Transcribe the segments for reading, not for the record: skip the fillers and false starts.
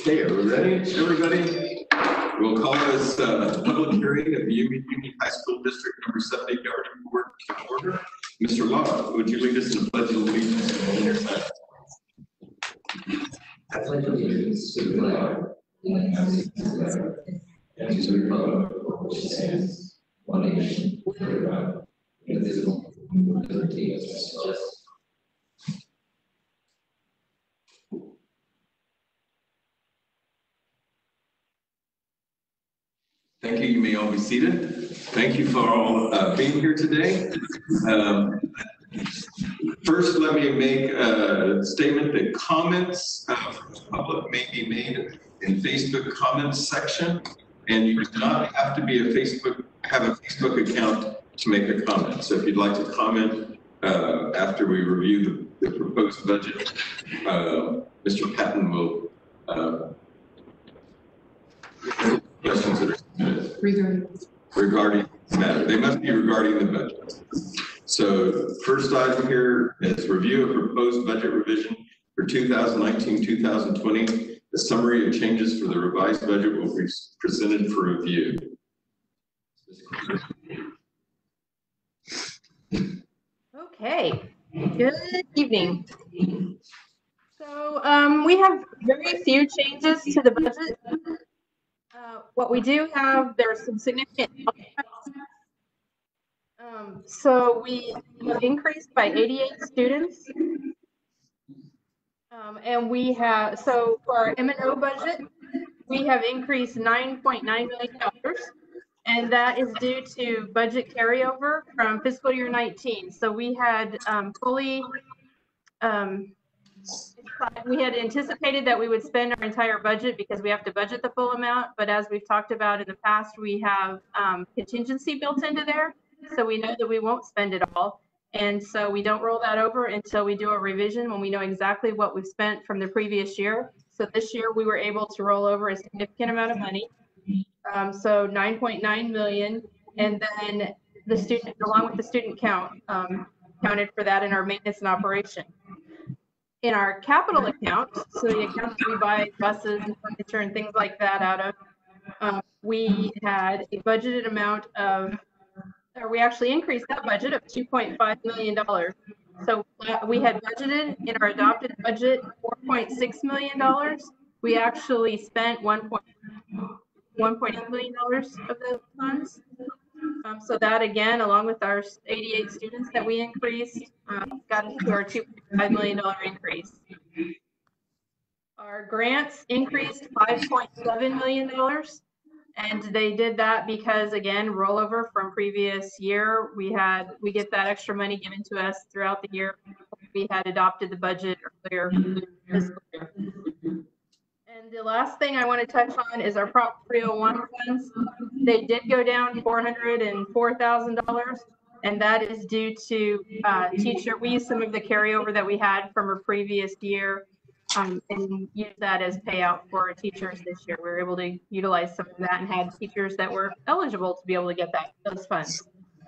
Okay, are we ready, everybody? We'll call this public hearing of the Union High School District Number 70 Governing Board to order. Mr. Law, would you lead us in the Pledge of Allegiance on your side? I pledge allegiance to the flag of the United States of America and to the republic for which it stands, one nation, under God, indivisible, with liberty and justice. Thank you. You may all be seated. Thank you for all being here today. First, let me make a statement that comments from the public may be made in Facebook comments section, and you do not have to be have a Facebook account to make a comment. So if you'd like to comment after we review the proposed budget, Mr. Patton will questions that are submitted regarding this matter. They must be regarding the budget. So first item here is review of proposed budget revision for 2019-2020. The summary of changes for the revised budget will be presented for review. Okay, good evening. So we have very few changes to the budget. What we do have, there's some significant so we have increased by 88 students. And we have, so for our M&O budget, we have increased $9.9 million. And that is due to budget carryover from fiscal year 19. So we had we had anticipated that we would spend our entire budget because we have to budget the full amount. But as we've talked about in the past, we have contingency built into there. So we know that we won't spend it all. And so we don't roll that over until we do a revision when we know exactly what we've spent from the previous year. So this year we were able to roll over a significant amount of money. So $9.9 million. And then the student, along with the student count, counted for that in our maintenance and operation. In our capital account, so the account that we buy buses and furniture and things like that out of, we had a budgeted amount of, or we actually increased that budget of $2.5 million. So we had budgeted in our adopted budget $4.6 million. We actually spent $1.8 million of those funds. So that again, along with our 88 students that we increased, got us to our $2.5 million increase. Our grants increased $5.7 million. And they did that because, again, rollover from previous year, we get that extra money given to us throughout the year. We had adopted the budget earlier fiscal year. And the last thing I want to touch on is our Prop 301 funds. They did go down $404,000, and that is due to we used some of the carryover that we had from a previous year and use that as payout for our teachers this year. We were able to utilize some of that and had teachers that were eligible to be able to get those funds.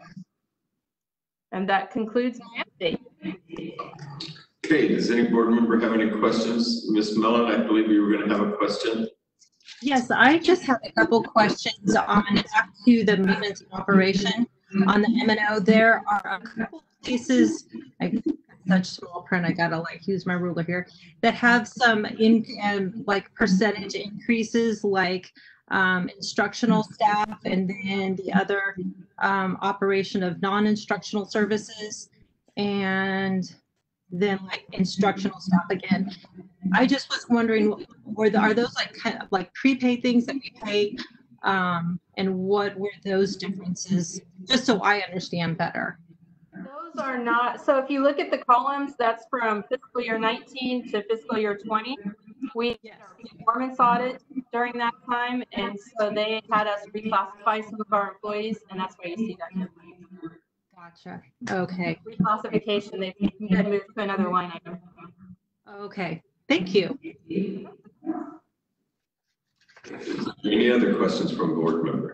And that concludes my update. Okay, does any board member have any questions? Ms. Mellon, I believe you were going to have a question. Yes, I just have a couple questions on back to the maintenance and operation. On the M&O, there are a couple places, such small print, I gotta use my ruler here, that have some percentage increases, like instructional staff, and then the other operation of non-instructional services, and then instructional staff again. I just was wondering, are those kind of prepaid things that we pay, and what were those differences, just so I understand better? Those are not, so if you look at the columns, that's from fiscal year 19 to fiscal year 20. We did our performance audit during that time, and so they had us reclassify some of our employees, and that's why you see that difference. Gotcha. Okay. Reclassification, they had moved to another line item. Okay. Thank you. Any other questions from board member?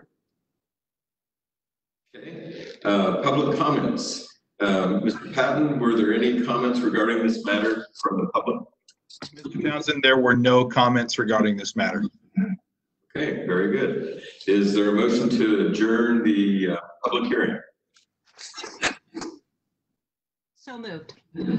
Okay. Public comments. Mr. Patton, were there any comments regarding this matter from the public? Mr. Townsend, there were no comments regarding this matter. Okay, very good. Is there a motion to adjourn the public hearing? So moved.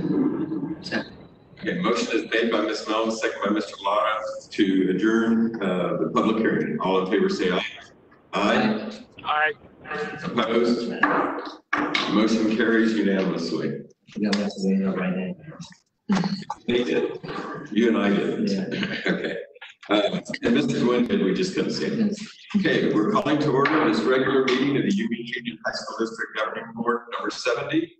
Okay, motion is made by Ms. Mellon, second by Mr. Lara to adjourn the public hearing. All in favor say aye. Aye. Aye. Opposed? Motion carries unanimously. You don't have to wait right now. They did. You and I did. Yeah. Okay. And Mr. Nguyen did, we just couldn't see him. Okay, we're calling to order this regular meeting of the UB Union High School District Governing Board number 70.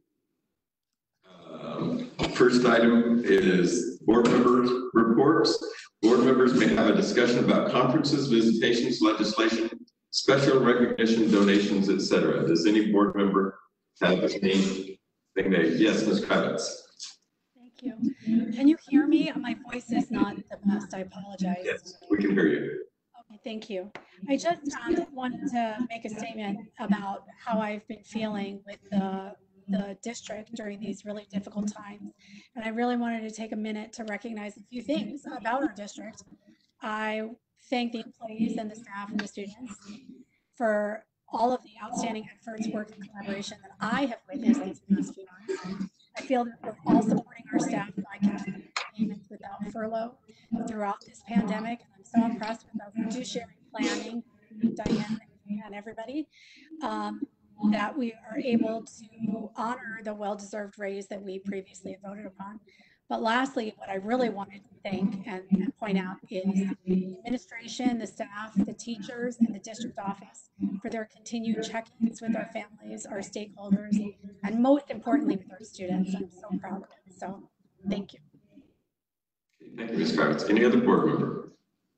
First item is board members' reports. Board members may have a discussion about conferences, visitations, legislation, special recognition, donations, etc. Does any board member have anything they, yes, Ms. Kravitz? Thank you. Can you hear me? My voice is not the best. I apologize. Yes, we can hear you. Okay, thank you. I just wanted to make a statement about how I've been feeling with the district during these really difficult times. And I really wanted to take a minute to recognize a few things about our district. I thank the employees and the staff and the students for all of the outstanding efforts, work, and collaboration that I have witnessed these past few months. I feel that we're all supporting our staff by continuing payments without furlough throughout this pandemic. And I'm so impressed with our fiduciary planning, Diane and everybody, that we are able to honor the well-deserved raise that we previously voted upon. But lastly, what I really wanted to thank and point out is the administration, the staff, the teachers, and the district office for their continued check-ins with our families, our stakeholders, and most importantly with our students. I'm so proud of it. So thank you. Thank you, Ms. Kravitz. Any other board member?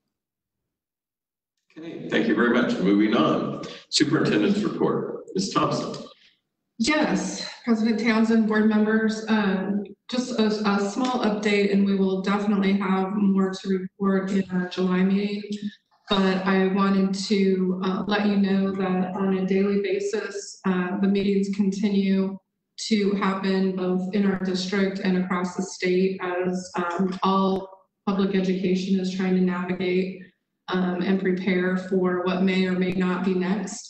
Okay, thank you very much. Moving on. Superintendent's report. Ms. Thompson. Yes, President Townsend, board members, just a small update, and we will definitely have more to report in our July meeting. But I wanted to let you know that on a daily basis, the meetings continue to happen both in our district and across the state as all public education is trying to navigate and prepare for what may or may not be next.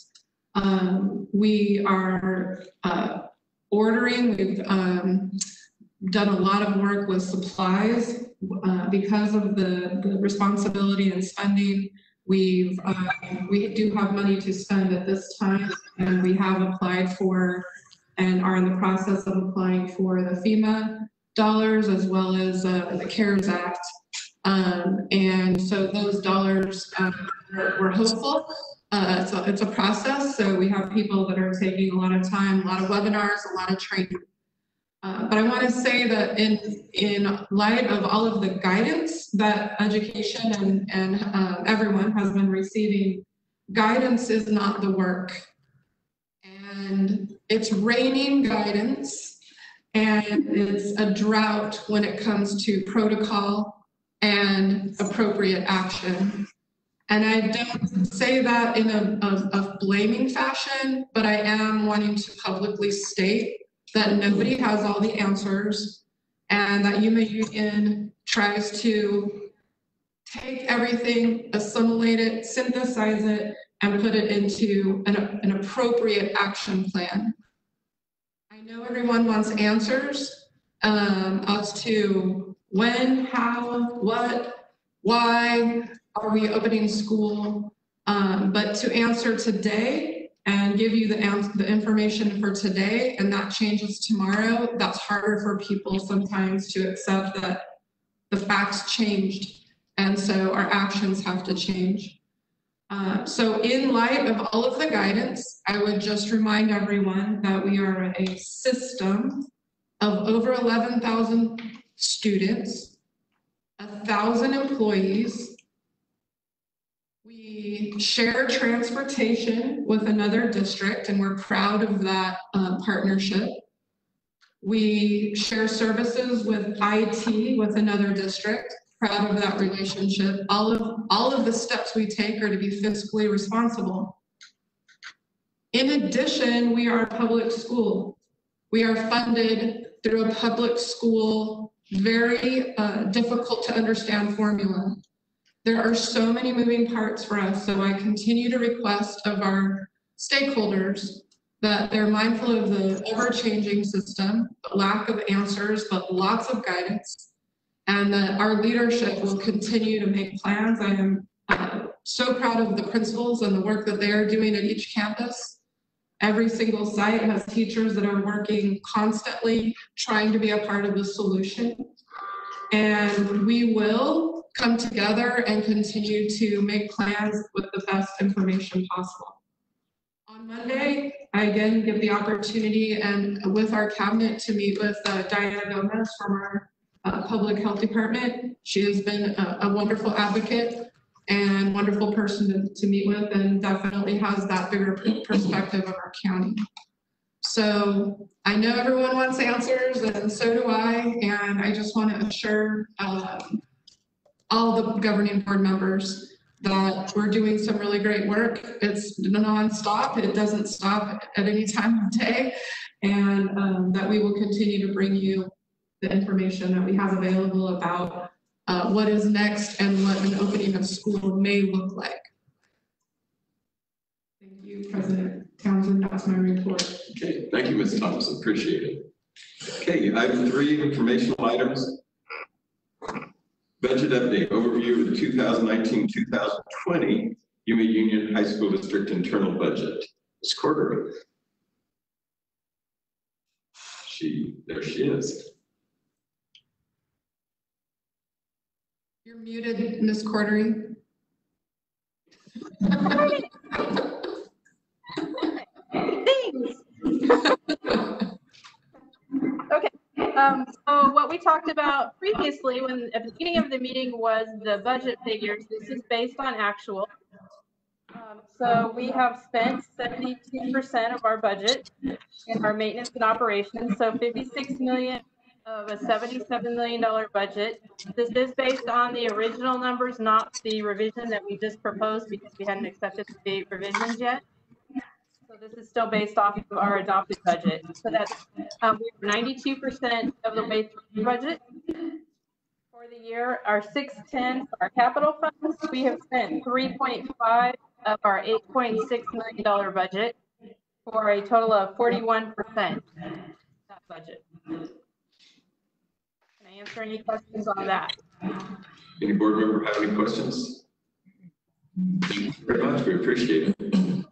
We are ordering, we've done a lot of work with supplies because of the responsibility and spending. We do have money to spend at this time, and we have applied for and are in the process of applying for the FEMA dollars as well as the CARES Act. And so those dollars, we're hopeful. It's a process, so we have people that are taking a lot of time, a lot of webinars, a lot of training. But I want to say that in light of all of the guidance that education and everyone has been receiving, guidance is not the work. And it's raining guidance, and it's a drought when it comes to protocol and appropriate action. And I don't say that in a blaming fashion, but I am wanting to publicly state that nobody has all the answers, and that UMA Union tries to take everything, assimilate it, synthesize it, and put it into an appropriate action plan. I know everyone wants answers as to when, how, what, why are we opening school, but to answer today and give you the information for today, and that changes tomorrow, that's harder for people sometimes to accept that the facts changed, and so our actions have to change. So in light of all of the guidance, I would just remind everyone that we are a system of over 11,000 students, 1,000 employees. We share transportation with another district, and we're proud of that partnership. We share services with IT with another district, proud of that relationship. All of the steps we take are to be fiscally responsible. In addition, we are a public school. We are funded through a public school very difficult to understand formula. There are so many moving parts for us, so I continue to request of our stakeholders that they're mindful of the ever-changing system, the lack of answers, but lots of guidance, and that our leadership will continue to make plans. I am so proud of the principals and the work that they're doing at each campus. Every single site has teachers that are working constantly, trying to be a part of the solution. And we will come together and continue to make plans with the best information possible. On Monday, I again get the opportunity and with our cabinet to meet with Diana Gomez from our public health department. She has been a wonderful advocate and wonderful person to meet with, and definitely has that bigger perspective of our county. So I know everyone wants answers, and so do I, and I just want to assure all the governing board members that we're doing some really great work. It's nonstop. It doesn't stop at any time of day, and that we will continue to bring you the information that we have available about what is next and what an opening of school may look like. Thank you, President Townsend. That's my report. Okay, thank you, Ms. Thompson. Appreciate it. Okay, item 3, informational items. Budget update, overview of the 2019-2020 Yuma Union High School District internal budget. Ms. Cordery. There she is. You're muted, Ms. Cordery. Okay, so what we talked about previously when at the beginning of the meeting was the budget figures. This is based on actual. So we have spent 72% of our budget in our maintenance and operations. So 56 million of a $77 million budget. This is based on the original numbers, not the revision that we just proposed because we hadn't accepted the revisions yet. So this is still based off of our adopted budget. So that's we're 92% of the way through the budget. For the year, our 610 for our capital funds, we have spent 3.5 of our $8.6 million budget for a total of 41% that budget. Can I answer any questions on that? Any board member have any questions? Thank you very much. We appreciate it.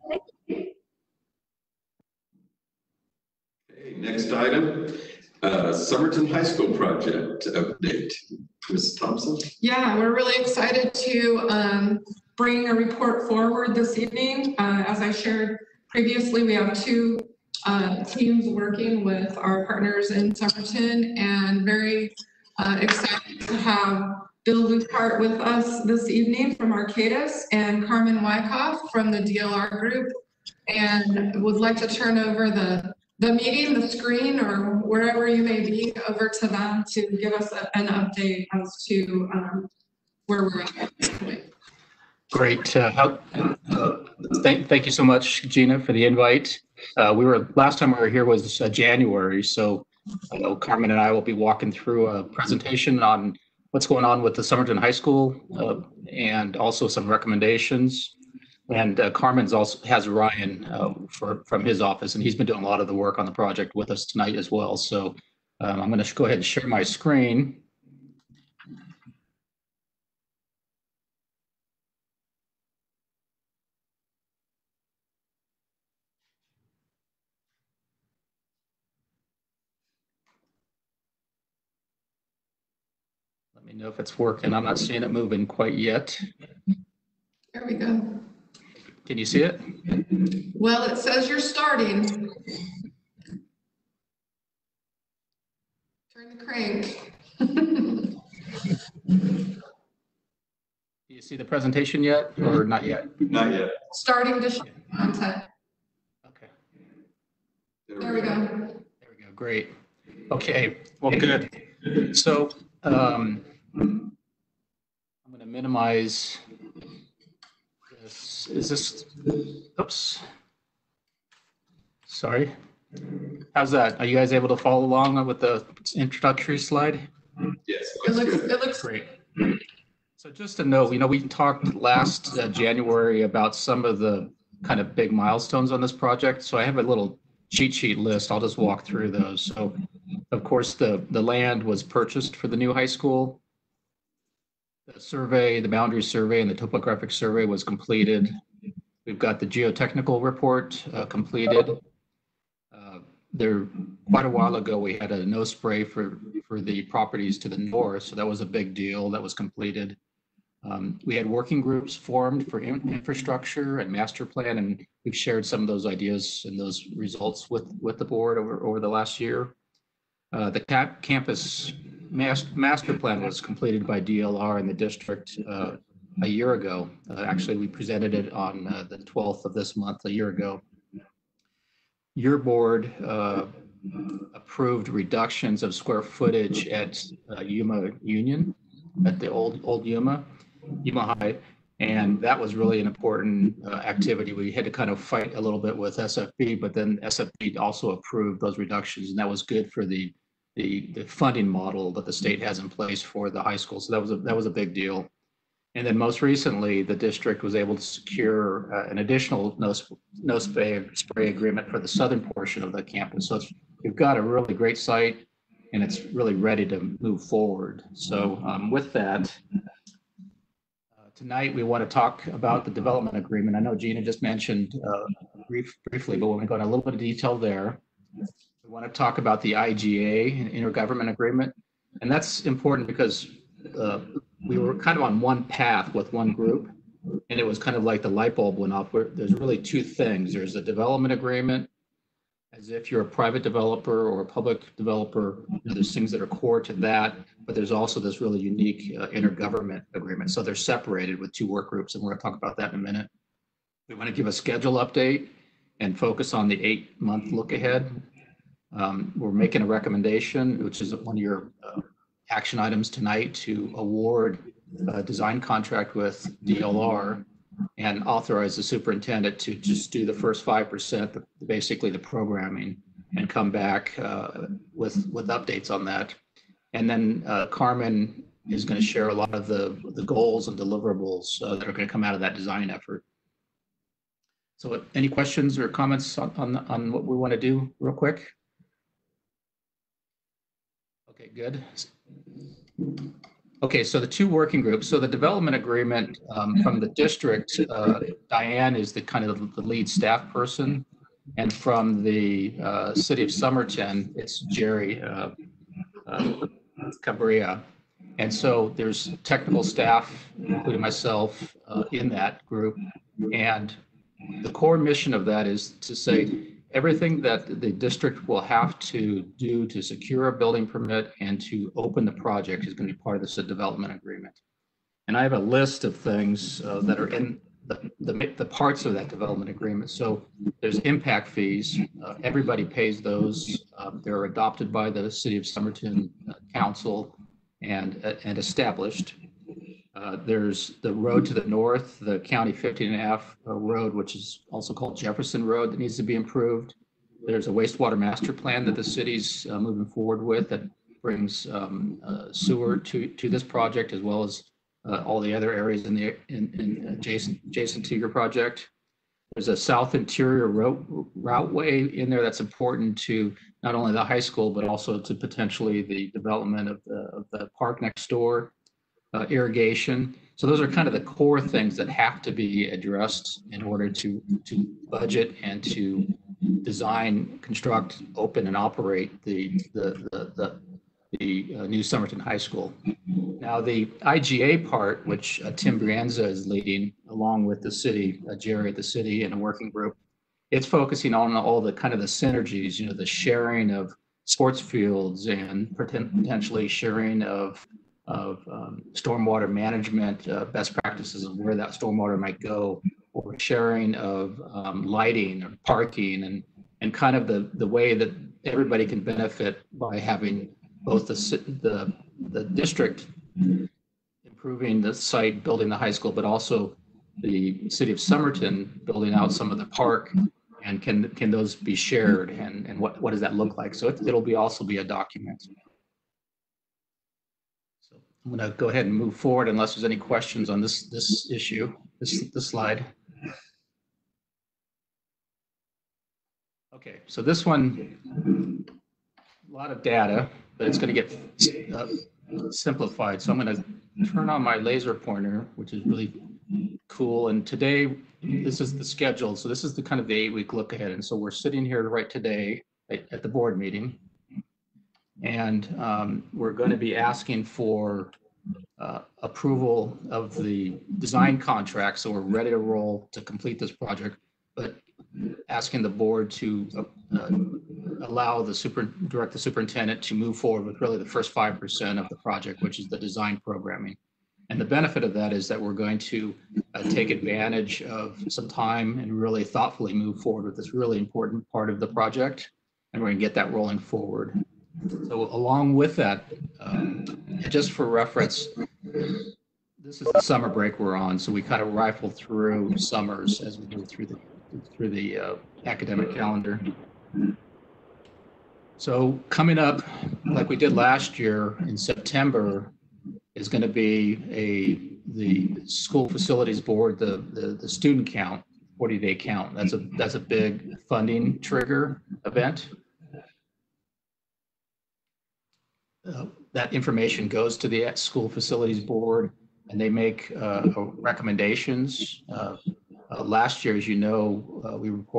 Okay, next item, Somerton High School project update. Ms. Thompson? Yeah, we're really excited to bring a report forward this evening. As I shared previously, we have 2 teams working with our partners in Somerton, and very excited to have Bill Luthart with us this evening from Arcadis and Carmen Wyckoff from the DLR group, and would like to turn over the meeting, the screen, or wherever you may be, over to them to give us an update as to where we're at this point. Great. Thank you so much, Gina, for the invite. Last time we were here was January, so I know Carmen and I will be walking through a presentation on what's going on with the Somerton High School and also some recommendations. And Carmen's also has Ryan from his office, and he's been doing a lot of the work on the project with us tonight as well. So I'm going to go ahead and share my screen. Let me know if it's working. I'm not seeing it moving quite yet. There we go. Can you see it? Well, it says you're starting. Turn the crank. Do you see the presentation yet or not yet? Not yet. Starting to show content. Okay. There we go. There we go. Great. Okay. Well, good. So I'm going to minimize this. Is this? Oops. Sorry. How's that? Are you guys able to follow along with the introductory slide? Yes, It looks Great. So just to note, we talked last January about some of the kind of big milestones on this project. So I have a little cheat sheet list. I'll just walk through those. So of course, the land was purchased for the new high school. The survey, the boundary survey and the topographic survey was completed. We've got the geotechnical report completed. There, quite a while ago, we had a no spray for the properties to the north, so that was a big deal. That was completed. We had working groups formed for infrastructure and master plan, and we've shared some of those ideas and those results with the board over the last year. The campus master plan was completed by DLR in the district a year ago. Actually, we presented it on the 12th of this month, a year ago. Your board approved reductions of square footage at Yuma Union, at the old Yuma High, and that was really an important activity. We had to kind of fight a little bit with SFB, but then SFB also approved those reductions, and that was good for the funding model that the state has in place for the high school. So that was a big deal. And then most recently, the district was able to secure an additional no spray agreement for the southern portion of the campus. So we've got a really great site, and it's really ready to move forward. So with that, tonight we want to talk about the development agreement. I know Gina just mentioned briefly, but we're going to go into a little bit of detail there. We want to talk about the IGA, intergovernment agreement, and that's important because we were kind of on one path with one group, and it was kind of like the light bulb went off. Where there's really two things. There's a development agreement, as if you're a private developer or a public developer. There's things that are core to that, but there's also this really unique intergovernment agreement. So they're separated with two work groups, and we're going to talk about that in a minute. We want to give a schedule update and focus on the 8-month look ahead. We're making a recommendation, which is one of your action items tonight, to award a design contract with DLR and authorize the superintendent to just do the first 5%, basically the programming, and come back with updates on that. And then Carmen is going to share a lot of the goals and deliverables that are going to come out of that design effort. So any questions or comments on what we want to do real quick? Okay, good. Okay, so the two working groups. So the development agreement from the district, Diane is the kind of the lead staff person, and from the city of Somerton, it's Jerry Cabrera. And so there's technical staff, including myself, in that group. And the core mission of that is to say everything that the district will have to do to secure a building permit and to open the project is going to be part of this development agreement. And I have a list of things that are in the parts of that development agreement. So there's impact fees. Everybody pays those. They're adopted by the City of Somerton Council and established. There's the road to the north, the County 15.5 road, which is also called Jefferson Road, that needs to be improved. There's a wastewater master plan that the city's moving forward with that brings sewer to this project, as well as all the other areas in adjacent to your project. There's a south interior routeway in there that's important to not only the high school, but also to potentially the development of the park next door. Irrigation. So those are kind of the core things that have to be addressed in order to budget and to design, construct, open, and operate the new Somerton High School. Now the IGA part, which Tim Brianza is leading, along with the city, Jerry at the city, and a working group, it's focusing on all the kind of the synergies, the sharing of sports fields and potentially sharing of stormwater management best practices of where that stormwater might go, or sharing of lighting or parking, and kind of the way that everybody can benefit by having both the district improving the site, building the high school, but also the City of Somerton building out some of the park. And can those be shared, and what does that look like? So it'll also be a document. I'm going to go ahead and move forward unless there's any questions on this issue, this slide. Okay, so this one, a lot of data, but it's going to get simplified. So I'm going to turn on my laser pointer, which is really cool. And today, this is the schedule. So this is the kind of the 8-week look ahead. And so we're sitting here right today at the board meeting. And we're going to be asking for approval of the design contract. So we're ready to roll to complete this project, but asking the board to allow direct the superintendent to move forward with really the first 5% of the project, which is the design programming. And the benefit of that is that we're going to take advantage of some time and really thoughtfully move forward with this really important part of the project. And we're going to get that rolling forward. So along with that, just for reference, this is the summer break we're on. So we kind of rifle through summers as we go through the academic calendar. So coming up, like we did last year in September, is going to be the school facilities board, the student count, 40-day count. That's a big funding trigger event. That information goes to the school facilities board, and they make recommendations. Last year, as you know,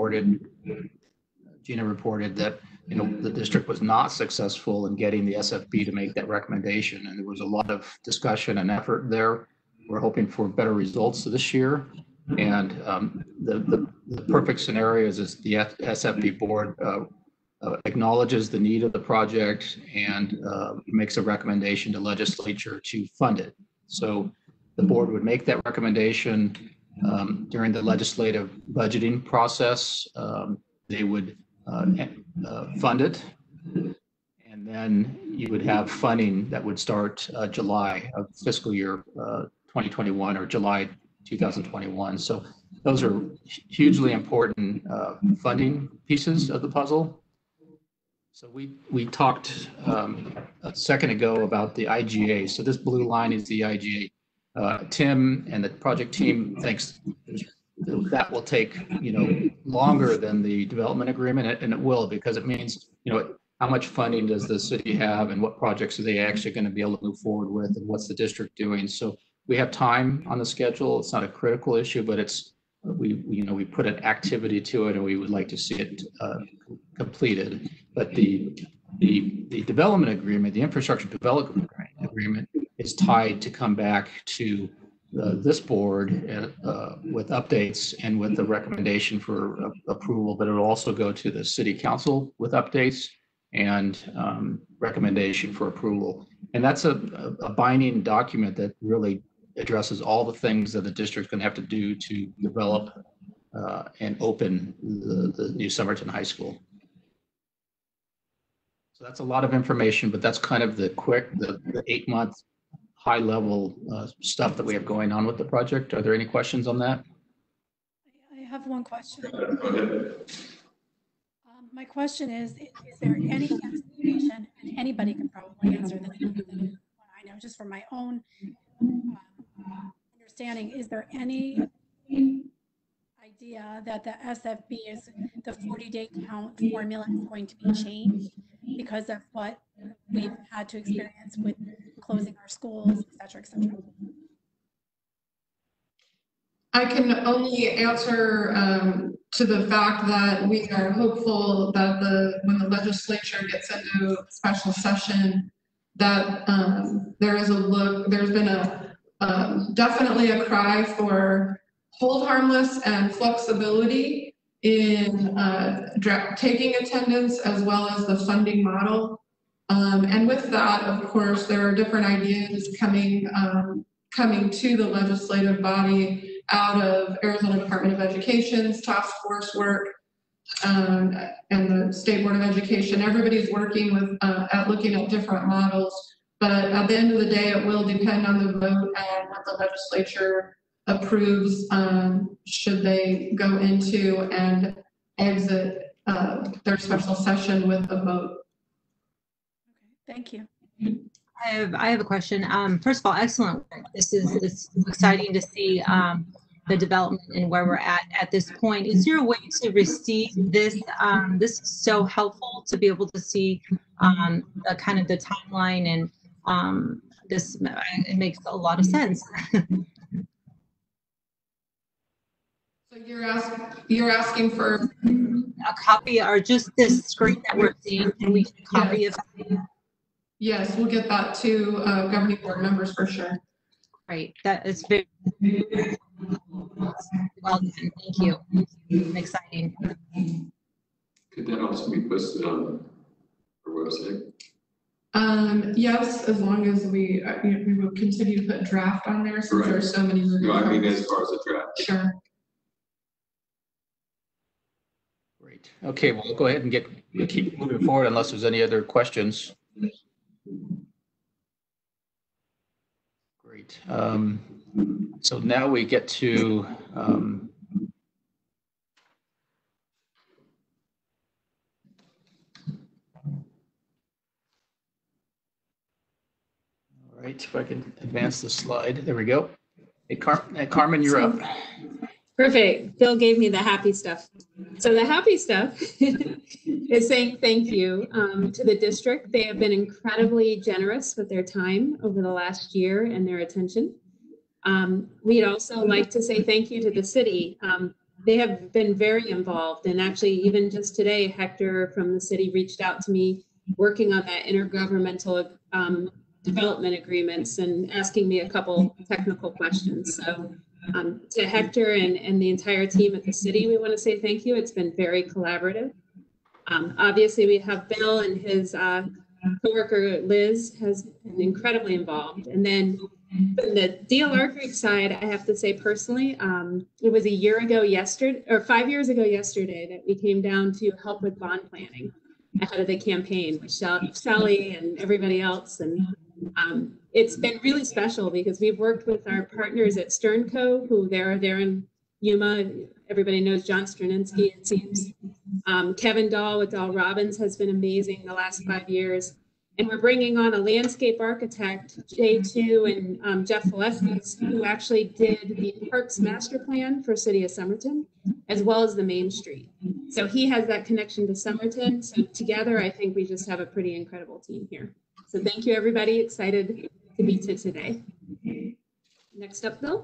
Gina reported that the district was not successful in getting the SFB to make that recommendation, and there was a lot of discussion and effort there. We're hoping for better results this year, and the perfect scenario is the SFB board acknowledges the need of the project and makes a recommendation to legislature to fund it. So the board would make that recommendation during the legislative budgeting process. They would fund it, and then you would have funding that would start July of fiscal year 2021 or July 2021. So those are hugely important funding pieces of the puzzle. So we talked a second ago about the IGA. So this blue line is the IGA. Tim and the project team thinks that will take longer than the development agreement, and it will, because it means how much funding does the city have and what projects are they actually going to be able to move forward with, and what's the district doing. So we have time on the schedule. It's not a critical issue, but it's we put an activity to it, and we would like to see it completed. But the development agreement, the infrastructure development agreement, is tied to come back to this board with updates and with the recommendation for approval, but it will also go to the city council with updates and recommendation for approval. And that's a binding document that really addresses all the things that the district's going to have to do to develop and open the new Somerton High School. So that's a lot of information, but that's kind of the 8-month high-level stuff that we have going on with the project. Are there any questions on that? I have one question. My question is there any expectation, and anybody can probably answer this, I know just from my own understanding, is there any idea that the SFB is the 40-day count formula is going to be changed because of what we've had to experience with closing our schools, et cetera, et cetera? I can only answer to the fact that we are hopeful that when the legislature gets into special session, that there's been definitely a cry for hold harmless and flexibility in taking attendance as well as the funding model. And with that, of course, there are different ideas coming to the legislative body out of Arizona Department of Education's task force work and the State Board of Education. Everybody's working with at looking at different models, but at the end of the day, it will depend on the vote and what the legislature approves should they go into and exit their special session with a vote. Okay, thank you. I have a question. First of all, excellent work. It's exciting to see the development and where we're at this point. Is there a way to receive this? This is so helpful to be able to see the kind of the timeline and this. It makes a lot of sense. So you're asking for A copy or just this screen that we're seeing? Can we get a copy of that? Yes, we'll get that to governing board members for sure. Great. That is very well done. Thank you. Exciting. Could that also be posted on our website? Yes, as long as we will continue to put draft on there since Right. there's so many. No, I mean, as far as the draft. Sure. Great. Okay, well, we'll go ahead and keep moving forward unless there's any other questions. Great. So now we get to all right, if I can advance the slide. There we go. Hey, Carmen, you're up. Perfect. Bill gave me the happy stuff. So the happy stuff is saying thank you to the district. They have been incredibly generous with their time over the last year and their attention. We'd also like to say thank you to the city. They have been very involved, and actually even just today, Hector from the city reached out to me working on that intergovernmental development agreements and asking me a couple technical questions. So to Hector and the entire team at the city, we want to say thank you. It's been very collaborative. Obviously, we have Bill and his coworker Liz has been incredibly involved. And then from the DLR group side, I have to say personally, it was a year ago yesterday, or 5 years ago yesterday, that we came down to help with bond planning ahead of the campaign with Sally and everybody else. And it's been really special because we've worked with our partners at Sternco, who they're in Yuma. Everybody knows John Straninsky, it seems. Kevin Dahl with Dahl Robbins has been amazing the last 5 years. And we're bringing on a landscape architect, J2 and Jeff Valesquez, who actually did the Parks Master Plan for City of Somerton, as well as the Main Street. So he has that connection to Somerton. So together, I think we just have a pretty incredible team here. So thank you, everybody. Excited to be to today. Next up, Bill.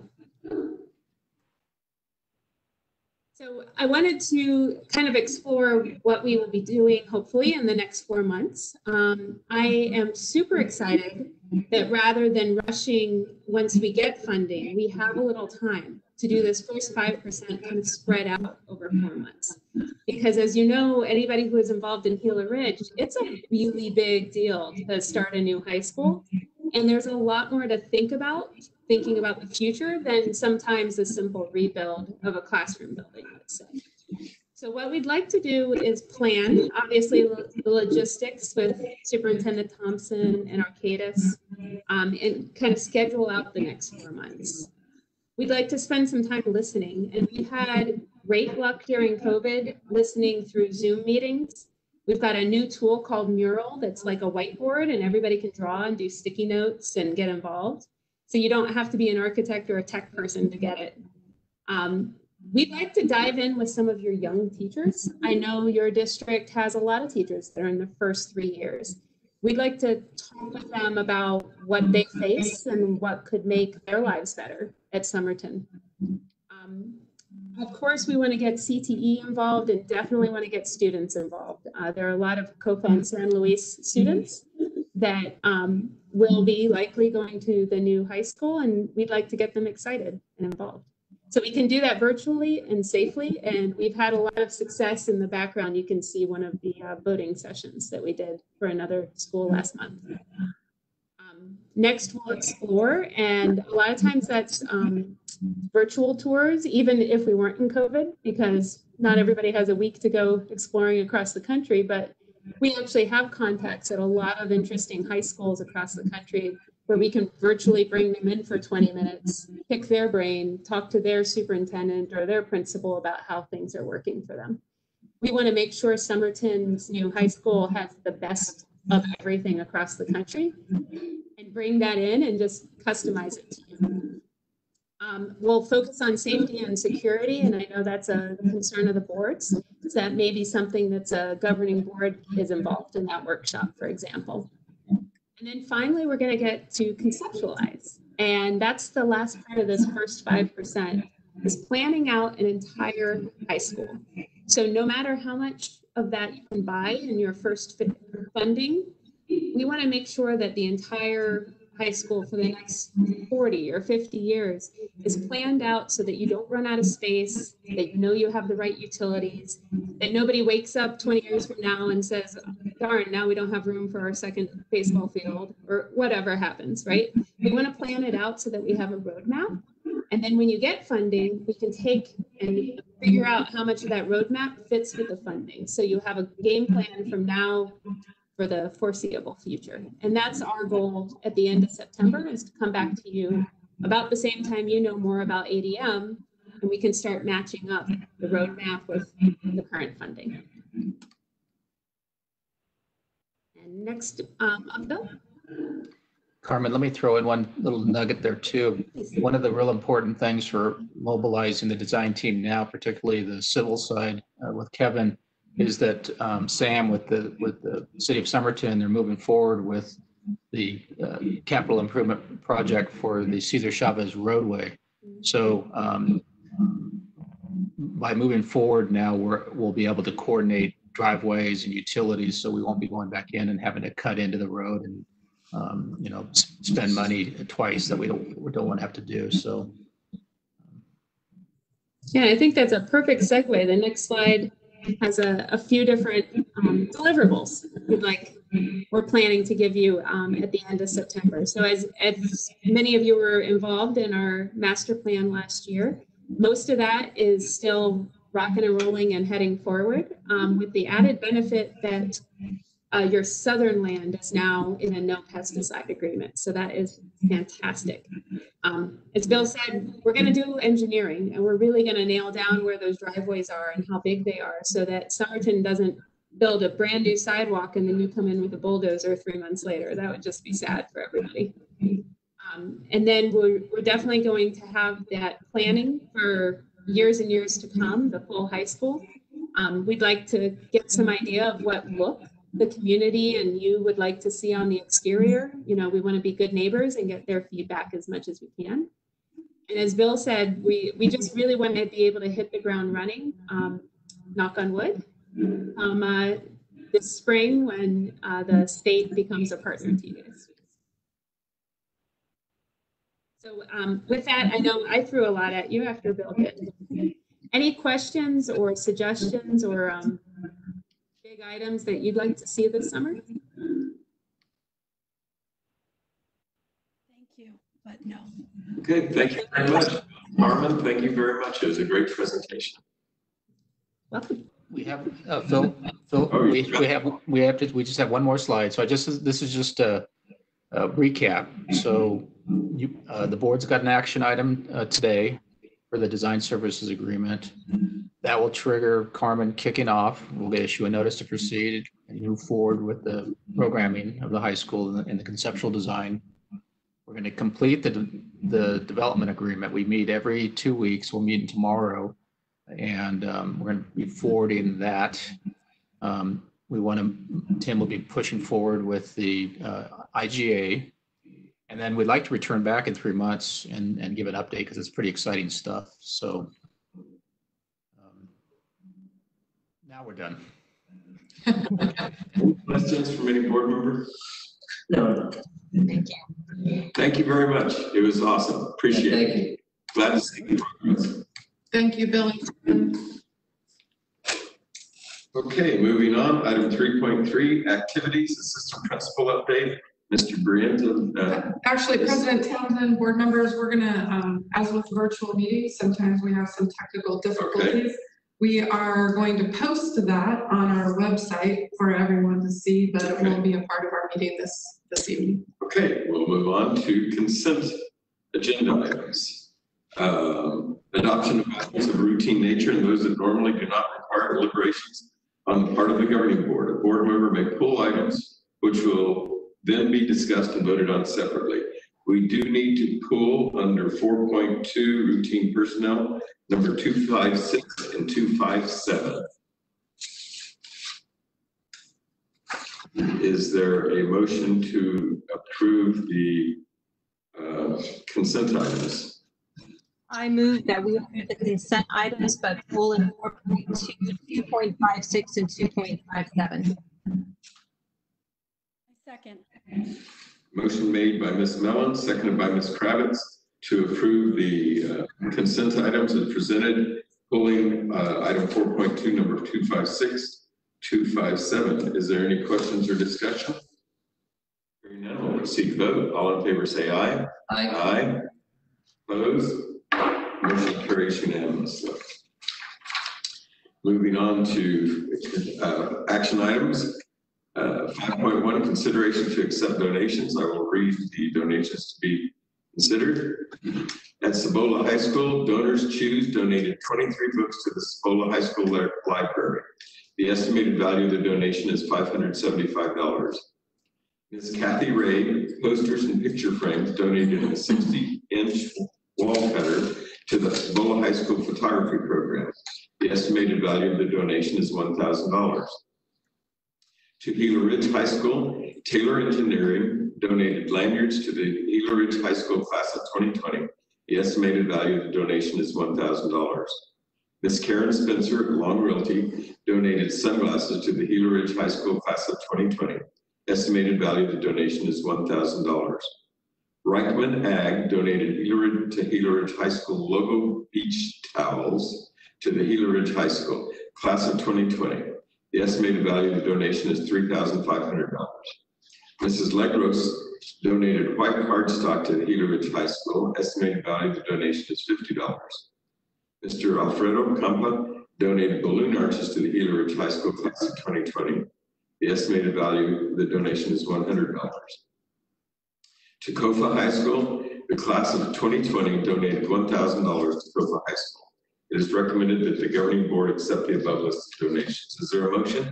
So I wanted to kind of explore what we will be doing, hopefully, in the next 4 months. I am super excited that rather than rushing once we get funding, we have a little time to do this first 5% kind of spread out over 4 months. Because as you know, anybody who is involved in Gila Ridge, it's a really big deal to start a new high school. And there's a lot more to think about, thinking about the future, than sometimes a simple rebuild of a classroom building, let's say. So what we'd like to do is plan, obviously, the logistics with Superintendent Thompson and Arcadis, and kind of schedule out the next 4 months. We'd like to spend some time listening, and we've had great luck during COVID listening through Zoom meetings. We've got a new tool called Mural that's like a whiteboard, and everybody can draw and do sticky notes and get involved. So you don't have to be an architect or a tech person to get it. We'd like to dive in with some of your young teachers. I know your district has a lot of teachers that are in the first 3 years. We'd like to talk with them about what they face and what could make their lives better at Somerton. Of course, we want to get CTE involved and definitely want to get students involved. There are a lot of COFA and San Luis students that will be likely going to the new high school, and we'd like to get them excited and involved. So we can do that virtually and safely, and we've had a lot of success. In the background, you can see one of the voting sessions that we did for another school last month. Next, we'll explore, and a lot of times that's virtual tours, even if we weren't in COVID, because not everybody has a week to go exploring across the country, but we actually have contacts at a lot of interesting high schools across the country where we can virtually bring them in for 20 minutes, pick their brain, talk to their superintendent or their principal about how things are working for them. We want to make sure Somerton's new high school has the best of everything across the country. and bring that in and just customize it to you. We'll focus on safety and security, and I know that's a concern of the boards. So that may be something that's a governing board is involved in that workshop, for example. And then finally, we're going to get to conceptualize. And that's the last part of this first 5%, is planning out an entire high school. So no matter how much of that you can buy in your first funding, we want to make sure that the entire high school for the next 40 or 50 years is planned out so that you don't run out of space, that you know you have the right utilities, that nobody wakes up 20 years from now and says, darn, now we don't have room for our second baseball field, or whatever happens, right? We want to plan it out so that we have a roadmap. And then when you get funding, we can take and figure out how much of that roadmap fits with the funding. So you have a game plan from now for the foreseeable future. And that's our goal at the end of September, is to come back to you about the same time you know more about ADM, and we can start matching up the roadmap with the current funding. And next, Bill. Carmen, let me throw in one little nugget there too. One of the real important things for mobilizing the design team now, particularly the civil side with Kevin, is that Sam with the city of Somerton, they're moving forward with the capital improvement project for the Cesar Chavez roadway. So by moving forward now, we'll be able to coordinate driveways and utilities, so we won't be going back in and having to cut into the road and spend money twice that we don't want to have to do. So yeah, I think that's a perfect segue. The next slide has a few different deliverables we're planning to give you at the end of September. So as many of you were involved in our master plan last year, most of that is still rocking and rolling and heading forward, with the added benefit that your southern land is now in a no pesticide agreement. So that is fantastic. As Bill said, we're going to do engineering, and we're really going to nail down where those driveways are and how big they are, so that Somerton doesn't build a brand new sidewalk and then you come in with a bulldozer 3 months later. That would just be sad for everybody. And then we're definitely going to have that planning for years and years to come, the full high school. We'd like to get some idea of what look the community and you would like to see on the exterior. We want to be good neighbors and get their feedback as much as we can. And as Bill said, we just really want to be able to hit the ground running, knock on wood, this spring when the state becomes a partner to you guys. So with that, I know I threw a lot at you after Bill did. Any questions or suggestions or big items that you'd like to see this summer? Thank you, but no. Okay, thank you very much. Carmen, thank you very much. It was a great presentation. Welcome. we have Phil. We just have one more slide. So this is just a recap. So the board's got an action item today for the design services agreement. That will trigger Carmen kicking off. We'll issue a notice to proceed and move forward with the programming of the high school and the conceptual design. We're going to complete the development agreement. We meet every 2 weeks. We'll meet tomorrow, and we're going to be forwarding that. Tim will be pushing forward with the IGA, and then we'd like to return back in 3 months and give an update because it's pretty exciting stuff. So now we're done. Questions from any board members? No. Thank you. Thank you very much. It was awesome. Appreciate it. Thank you. Glad to see the progress. Thank you, Bill. Okay, moving on. Item 3.3, activities, assistant principal update. Mr. Brianza. Actually, President Townsend, board members, we're gonna, as with virtual meetings, sometimes we have some technical difficulties. Okay. We are going to post that on our website for everyone to see, but it won't be a part of our meeting this evening. Okay, we'll move on to consent agenda items. Adoption of items of routine nature and those that normally do not require deliberations on the part of the governing board. A board member may pull items which will then be discussed and voted on separately. We do need to pull under 4.2 routine personnel, number 256 and 257. Is there a motion to approve the consent items? I move that we approve the consent items, but pull in 4.2, 2.56, and 2.57. Second. Motion made by Ms. Mellon, seconded by Ms. Kravitz to approve the consent items as presented, pulling item 4.2, number 256, 257. Is there any questions or discussion? Hearing none, we'll proceed to vote. All in favor say aye. Aye. Aye. Opposed? Motion carries unanimously. Moving on to action items. 5.1, consideration to accept donations. I will read the donations to be considered. At Cibola High School, donors choose donated 23 books to the Cibola High School Library. The estimated value of the donation is $575. Ms. Kathy Ray, posters and picture frames, donated a 60-inch wall cutter to the Cibola High School photography program. The estimated value of the donation is $1,000. To Gila Ridge High School, Taylor Engineering donated lanyards to the Gila Ridge High School class of 2020. The estimated value of the donation is $1,000. Ms. Karen Spencer, Long Realty, donated sunglasses to the Gila Ridge High School class of 2020. Estimated value of the donation is $1,000. Reichman Ag donated to Gila Ridge High School logo beach towels to the Gila Ridge High School class of 2020. The estimated value of the donation is $3,500. Mrs. Legros donated white cardstock to the Gila Ridge High School. Estimated value of the donation is $50. Mr. Alfredo Campa donated balloon arches to the Gila Ridge High School class of 2020. The estimated value of the donation is $100. To Kofa High School, the class of 2020 donated $1,000 to Kofa High School. It is recommended that the governing board accept the above list of donations. Is there a motion?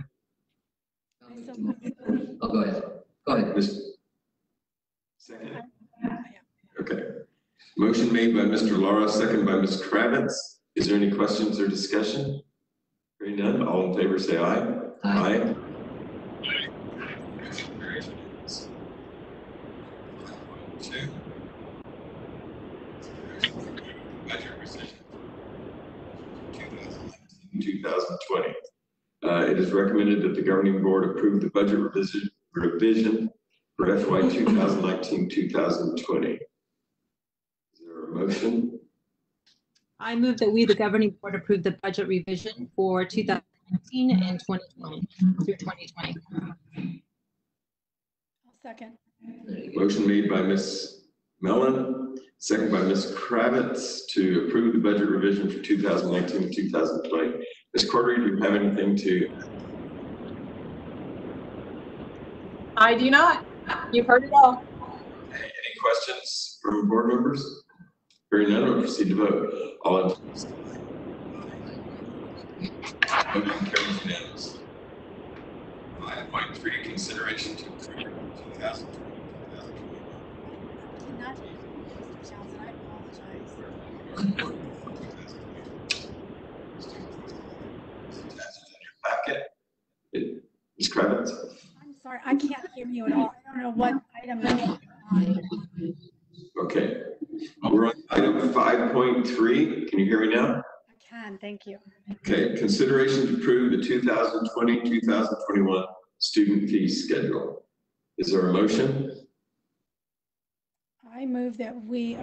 Oh, go ahead. Go ahead. Second. Okay. Motion made by Mr. Lara, second by Ms. Kravitz. Is there any questions or discussion? Hearing none, all in favor say aye. Aye. Motion carries. 2. Budget rescission. 2020. It is recommended that the governing board approve the budget revision for FY 2019-2020. Is there a motion? I move that we, the governing board, approve the budget revision for 2019 and 2020 through 2020. Second. Motion made by Ms. Mellon, second by Ms. Kravitz to approve the budget revision for 2019 and 2020. Ms. Cordery, do you have anything to? I do not. You've heard it all. Any questions from board members? Hearing none, we'll proceed to vote. All in favor? Motion carries unanimously. 5.3, consideration to approve 2020. Not Mr. Townsend, I apologize. Packet. Ms. Kravitz. I'm sorry, I can't hear you at all. I don't know what item you're on. Okay. We're on item 5.3. Can you hear me now? I can, thank you. Okay. Consideration to approve the 2020-2021 student fee schedule. Is there a motion? I move that we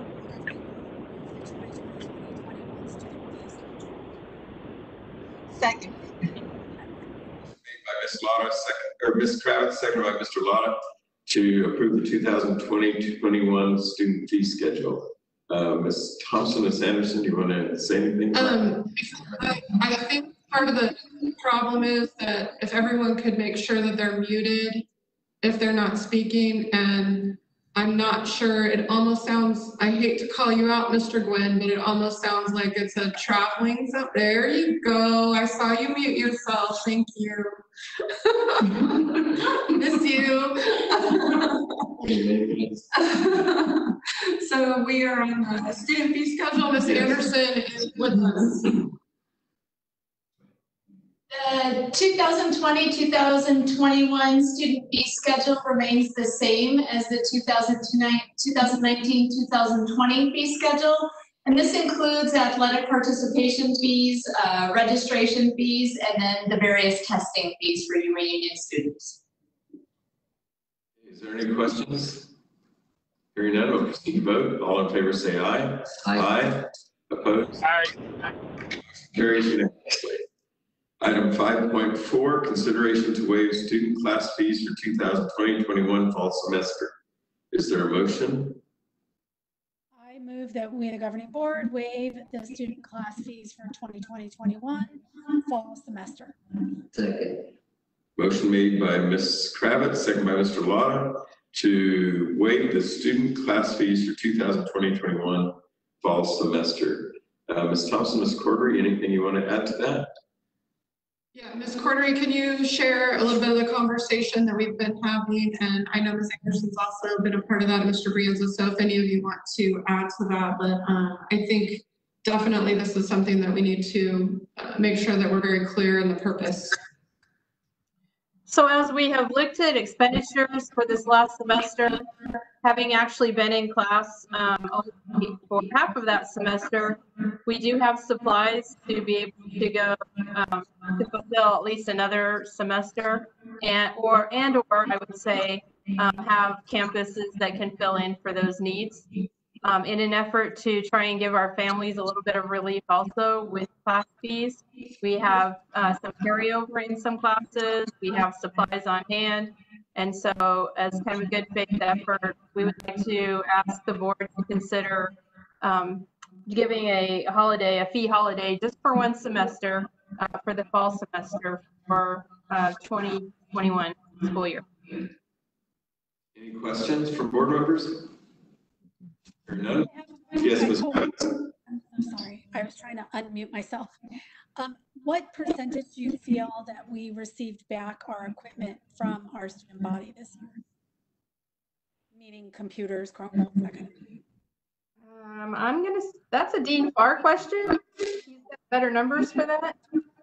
Second. Made by Ms. Lotta, Ms. Kravitz, second by Mr. Lotta, to approve the 2020-21 student fee schedule. Ms. Thompson, Ms. Anderson, do you want to say anything? I think part of the problem is that if everyone could make sure that they're muted if they're not speaking, and I'm not sure. It almost sounds, I hate to call you out, Mr. Gwynn, but it almost sounds like it's a traveling. So there you go. I saw you mute yourself. Thank you. Miss you. So we are on the student fee schedule. Ms. Anderson is with us. The 2020-2021 student fee schedule remains the same as the 2019-2020 fee schedule. And this includes athletic participation fees, registration fees, and then the various testing fees for your reunion students. Is there any questions? Hearing none, we'll proceed to vote. All in favor say aye. Aye. Opposed? Aye. Carries unanimously. Item 5.4, consideration to waive student class fees for 2020-21 fall semester. Is there a motion? I move that we, the governing board, waive the student class fees for 2020-21 fall semester. Second. Motion made by Ms. Kravitz, second by Mr. Lotta, to waive the student class fees for 2020-21 fall semester. Ms. Thompson, Ms. Cordery, anything you want to add to that? Yeah, Ms. Cordery, can you share a little bit of the conversation that we've been having? And I know Ms. Anderson's also been a part of that, Mr. Brianza, so if any of you want to add to that, but I think definitely this is something that we need to make sure that we're very clear in the purpose. So as we have looked at expenditures for this last semester, having actually been in class for half of that semester, we do have supplies to be able to go to fulfill at least another semester, or I would say have campuses that can fill in for those needs. In an effort to try and give our families a little bit of relief also with class fees. We have some carryover in some classes. We have supplies on hand. And so as kind of a good faith effort, we would like to ask the board to consider giving a fee holiday just for one semester for the fall semester for 2021 school year. Any questions from board members? None? Yes, Ms. Kravitz. I'm sorry, I was trying to unmute myself. What percentage do you feel that we received back our equipment from our student body this year? Meaning computers, Chromebooks, that kind of thing. That's a Dean Farr question. He's got better numbers for that.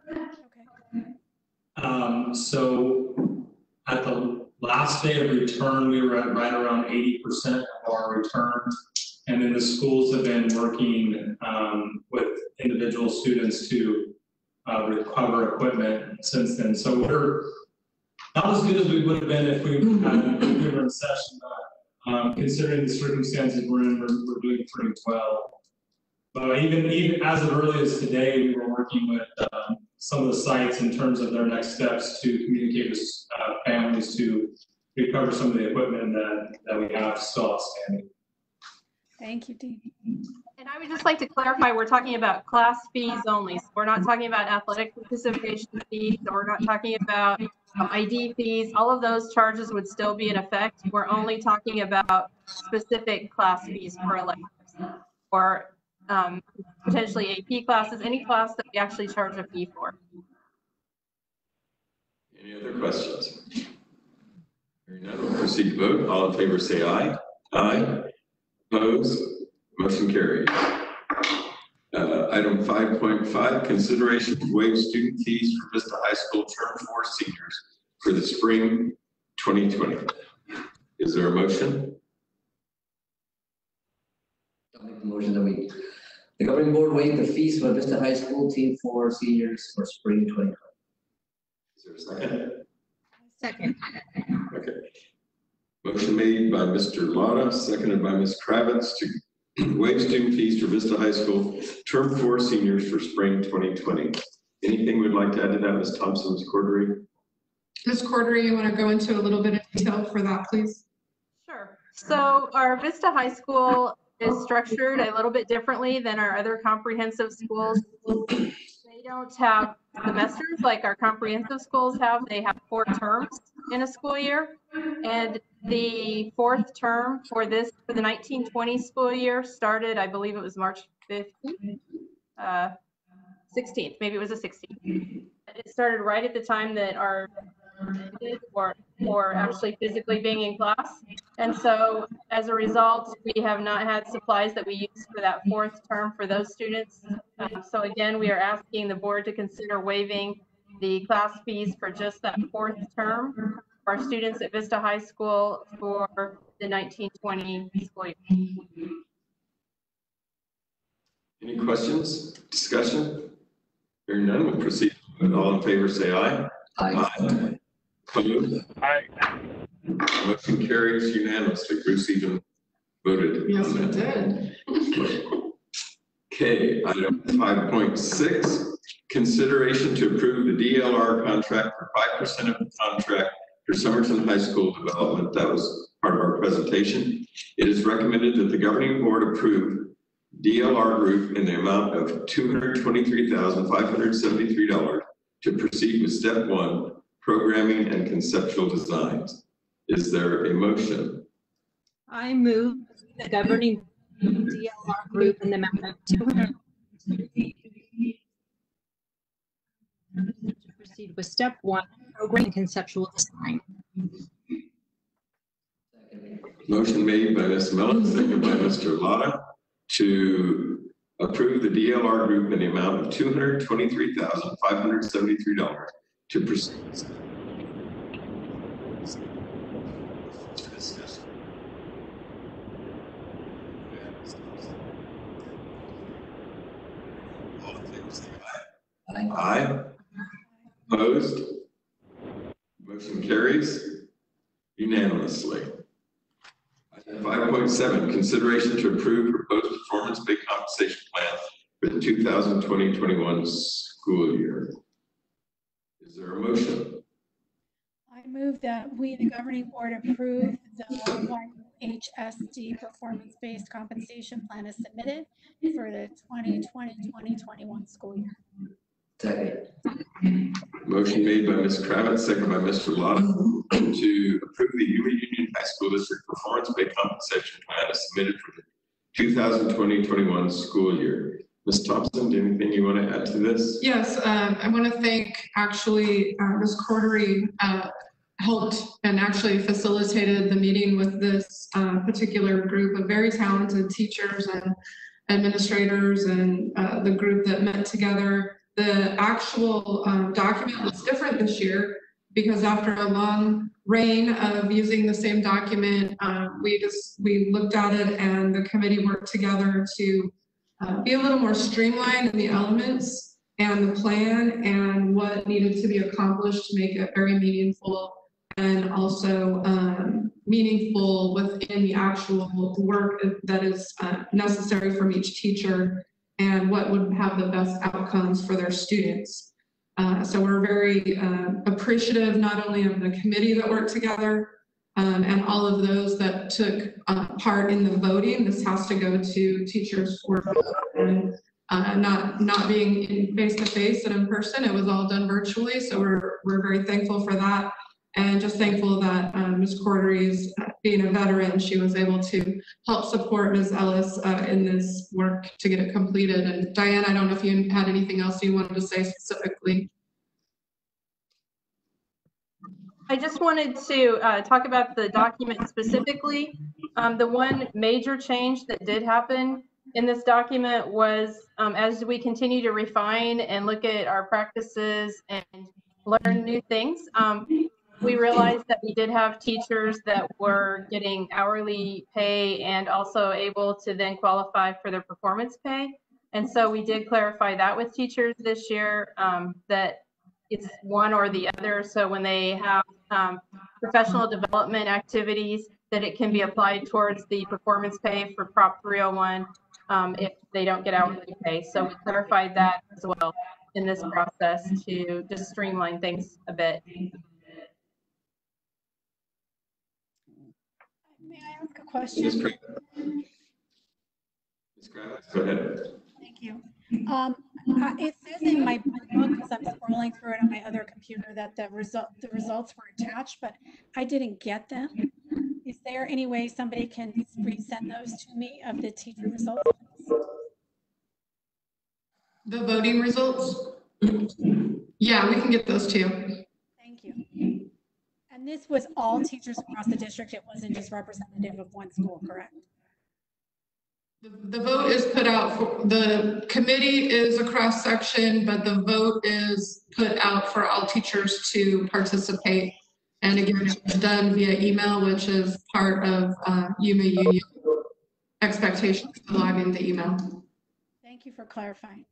Okay. So at the last day of return, we were at right around 80% of our return. And then the schools have been working with individual students to recover equipment since then. So we're not as good as we would have been if we were in session, but considering the circumstances we're in, we're doing pretty well. But even as early as today, we were working with some of the sites in terms of their next steps to communicate with families to recover some of the equipment that we have still outstanding. Thank you, Dean. And I would just like to clarify, we're talking about class fees only. So we're not talking about athletic participation fees, or we're not talking about ID fees. All of those charges would still be in effect. We're only talking about specific class fees for electives or potentially AP classes, any class that we actually charge a fee for. Any other questions? Hearing none, we'll proceed to vote. All in favor say aye. Aye. Opposed? Motion carried. Item 5.5, consideration to waive student fees for Vista High School Term 4 seniors for the spring 2020. Is there a motion? I'll make the motion that the governing board waive the fees for Vista High School Team 4 seniors for spring 2020. Is there a second? Second. Okay. Motion made by Mr. Lotta, seconded by Ms. Kravitz to waive student fees for Vista High School Term 4 seniors for spring 2020. Anything we'd like to add to that, Ms. Thompson, Ms. Cordery? Ms. Cordery, you want to go into a little bit of detail for that, please? Sure. So our Vista High School is structured a little bit differently than our other comprehensive schools. They don't have semesters like our comprehensive schools have. They have 4 terms. in a school year. And the fourth term for the 1920 school year started, I believe it was March 15th, 16th, maybe it was the 16th. It started right at the time that our or actually physically being in class. And so as a result, we have not had supplies that we used for that fourth term for those students. So again, we are asking the board to consider waiving the class fees for just that fourth term for our students at Vista High School for the 1920 school year. Any questions, discussion? Hearing none, we'll proceed. All in favor, say aye. Aye. Opposed? Aye. Motion carries unanimously. Bruce even voted. Yes, on we that. did. Okay, item 5.6, consideration to approve the DLR contract for 5% of the contract for Somerton High School development. That was part of our presentation. It is recommended that the governing board approve DLR Group in the amount of $223,573 to proceed with step 1, programming and conceptual designs. Is there a motion? I move the governing DLR group in the amount of $200 to proceed with step 1, program and conceptual design. Motion made by Ms. Mellon, seconded by Mr. Lotta to approve the DLR Group in the amount of $223,573 to proceed. Aye. Opposed? Motion carries unanimously. 5.7, consideration to approve proposed performance-based compensation plan for the 2020-21 school year. Is there a motion? I move that we, the governing board, approve the YHSD performance-based compensation plan as submitted for the 2020-2021 school year. Second. Motion made by Ms. Kravitz, second by Mr. Lotta to approve the Yuba Union High School District performance-based compensation plan as submitted for the 2020-21 school year. Ms. Thompson, anything you want to add to this? Yes, I want to thank actually Ms. Cordery helped and actually facilitated the meeting with this particular group of very talented teachers and administrators and the group that met together. The actual document was different this year because after a long reign of using the same document, we looked at it and the committee worked together to be a little more streamlined in the elements and the plan and what needed to be accomplished to make it very meaningful and also meaningful within the actual work that is necessary from each teacher and what would have the best outcomes for their students. So we're very appreciative not only of the committee that worked together and all of those that took part in the voting. This has to go to teachers for and not being in face-to-face and in person. It was all done virtually, so we're very thankful for that. And just thankful that Ms. Cordery is being a veteran, she was able to help support Ms. Ellis in this work to get it completed. And Diane, I don't know if you had anything else you wanted to say specifically. I just wanted to talk about the document specifically. The one major change that did happen in this document was as we continue to refine and look at our practices and learn new things, we realized that we did have teachers that were getting hourly pay and also able to then qualify for their performance pay. And so we did clarify that with teachers this year, that it's one or the other. So when they have professional development activities, that it can be applied towards the performance pay for Prop 301 if they don't get hourly pay. So we clarified that as well in this process to just streamline things a bit. May I ask a question? Ms. Kravitz, go ahead. Thank you. It says in my book, because I'm scrolling through it on my other computer, that the results were attached, but I didn't get them. Is there any way somebody can resend those to me of the teacher results? The voting results? Yeah, we can get those too. Thank you. And this was all teachers across the district. It wasn't just representative of one school, correct? The vote is put out for, the committee is a cross section, but the vote is put out for all teachers to participate. And again, it's done via email, which is part of Yuma Union expectations to log into email. Thank you for clarifying.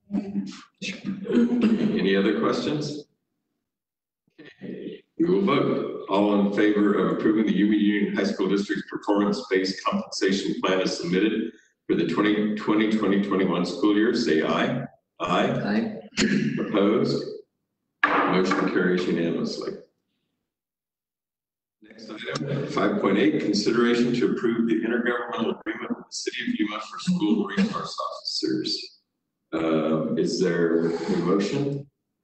Any other questions? Okay, we will vote. All in favor of approving the Yuma Union High School District's performance-based compensation plan as submitted for the 2020-2021 school year, say aye. Aye. Aye. Opposed? Motion carries unanimously. Next item, 5.8, consideration to approve the intergovernmental agreement with the City of Yuma for school resource officers. Is there a motion?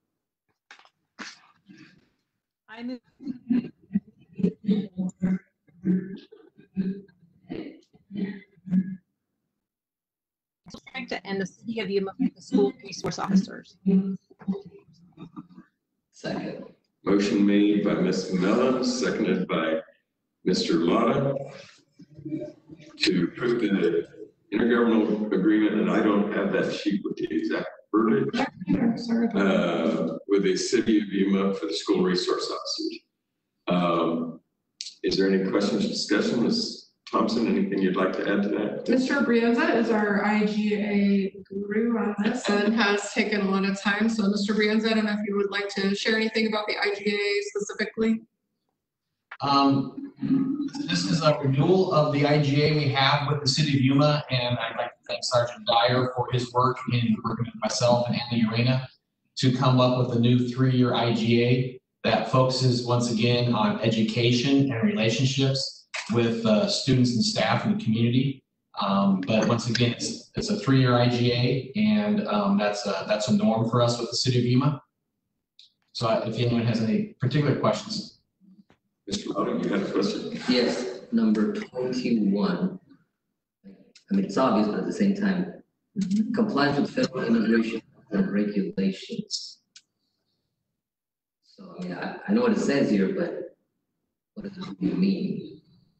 I move. And the City of Yuma for the school resource officers. Second. Motion made by Ms. Mellon, seconded by Mr. Lotta to approve the intergovernmental agreement, and I don't have that sheet with the exact verbiage, with the City of Yuma for the school resource officers. Is there any questions or discussion? Ms. Thompson, anything you'd like to add to that? Mr. Brienza is our IGA guru on this and has taken a lot of time. So Mr. Brienza, I don't know if you would like to share anything about the IGA specifically. This is a renewal of the IGA we have with the City of Yuma, and I'd like to thank Sergeant Dyer for his work in working with myself and Andy Urena to come up with a new 3-year IGA that focuses once again on education and relationships with students and staff in the community. But once again, it's a 3-year IGA, and that's a norm for us with the City of Yuma. So if anyone has any particular questions. Mr. Lotta, you had a question? Yes, number 21. I mean, it's obvious, but at the same time, compliance with federal immigration and regulations. So, I mean, I know what it says here, but what does it mean?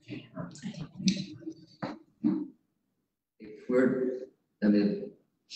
If we're, I mean,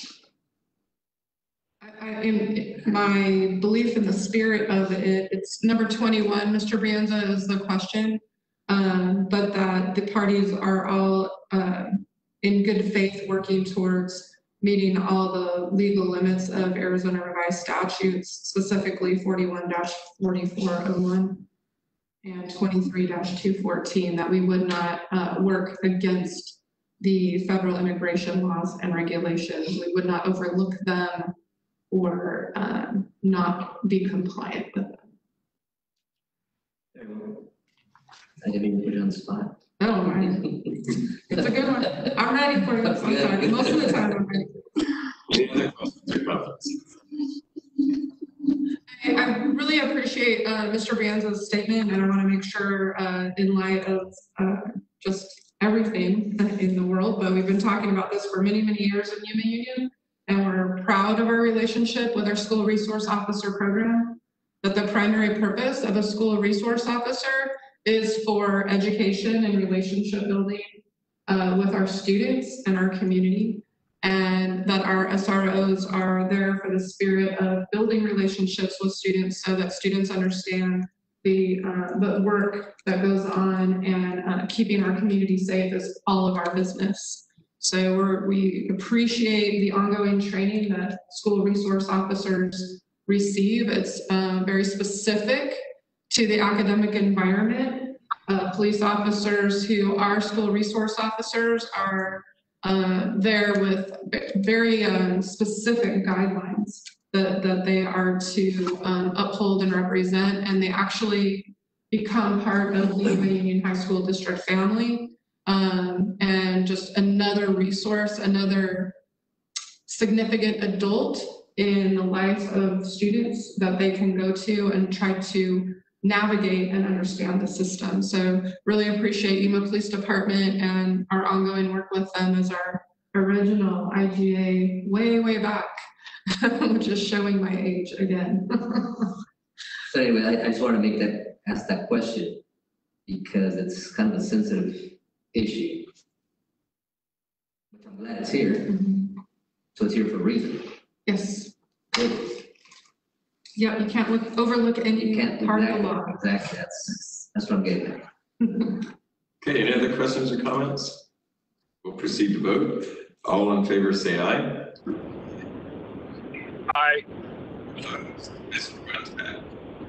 in my belief in the spirit of it, it's number 21, Mr. Brienza, is the question, but that the parties are all in good faith working towards meeting all the legal limits of Arizona revised statutes, specifically 41-4401 and 23-214, that we would not work against the federal immigration laws and regulations. We would not overlook them or not be compliant with them. I didn't even put it on the spot. Oh, right. It's a good one. I'm ready for it sometimes. Most of the time I'm ready. Any other questions or comments? I really appreciate Mr. Brienza's statement, and I want to make sure in light of just everything in the world, but we've been talking about this for many, many years in Yuma Union, and we're proud of our relationship with our school resource officer program, that the primary purpose of a school resource officer is for education and relationship building with our students and our community, and that our SROs are there for the spirit of building relationships with students so that students understand the work that goes on, and keeping our community safe is all of our business. So we appreciate the ongoing training that school resource officers receive. It's very specific to the academic environment. Police officers who are school resource officers are there with very specific guidelines that they are to uphold and represent, and they actually become part of the Yuma Union High School District family, and just another resource, another significant adult in the life of students that they can go to and try to navigate and understand the system. So really appreciate Yuma Police Department and our ongoing work with them as our original IGA way back, which is showing my age again. So anyway, I just want to ask that question because it's kind of a sensitive issue. Which I'm glad it's here. Mm-hmm. So it's here for a reason. Yes. Good. Yeah, you can't overlook any part of the law. Exactly. That's what I'm getting at. Okay, any other questions or comments? We'll proceed to vote. All in favor say aye. Aye. Mr. Grunstead.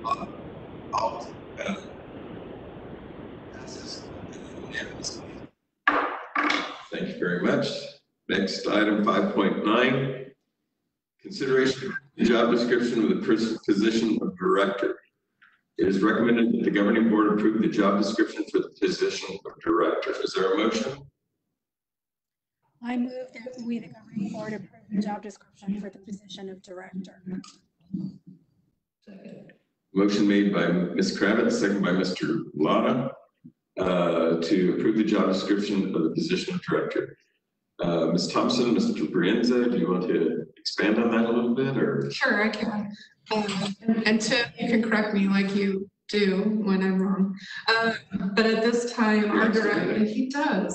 Passes unanimously. Thank you very much. Next item 5.9. Consideration of the job description of the position of director. It is recommended that the governing board approve the job description for the position of director. Is there a motion? I move that we, the governing board, approve the job description for the position of director. Second. Motion made by Ms. Kravitz, second by Mr. Lotta, to approve the job description of the position of director. Ms. Thompson, Mr. Brienza, do you want to expand on that a little bit, or? Sure, I can. And Tim, you can correct me like you do when I'm wrong. But at this time, our director, he does.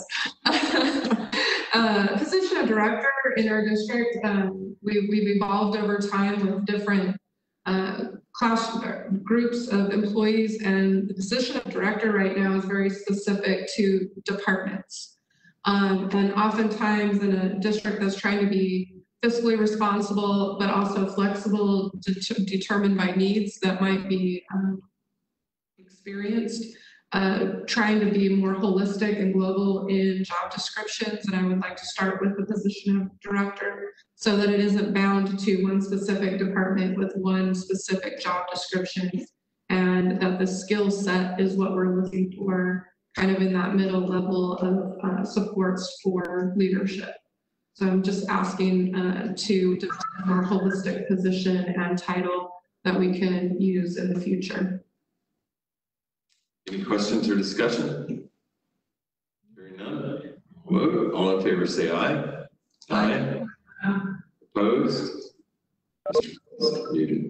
Position of director in our district, we've evolved over time with different class groups of employees, and the position of director right now is very specific to departments. And oftentimes in a district that's trying to be fiscally responsible, but also flexible, determined by needs that might be experienced, trying to be more holistic and global in job descriptions. And I would like to start with the position of director so that it isn't bound to one specific department with one specific job description, and that the skill set is what we're looking for kind of in that middle level of supports for leadership. So I'm just asking to define a more holistic position and title that we can use in the future. Any questions or discussion? Hearing none. Vote. All in favor say aye. Aye. Opposed? Muted.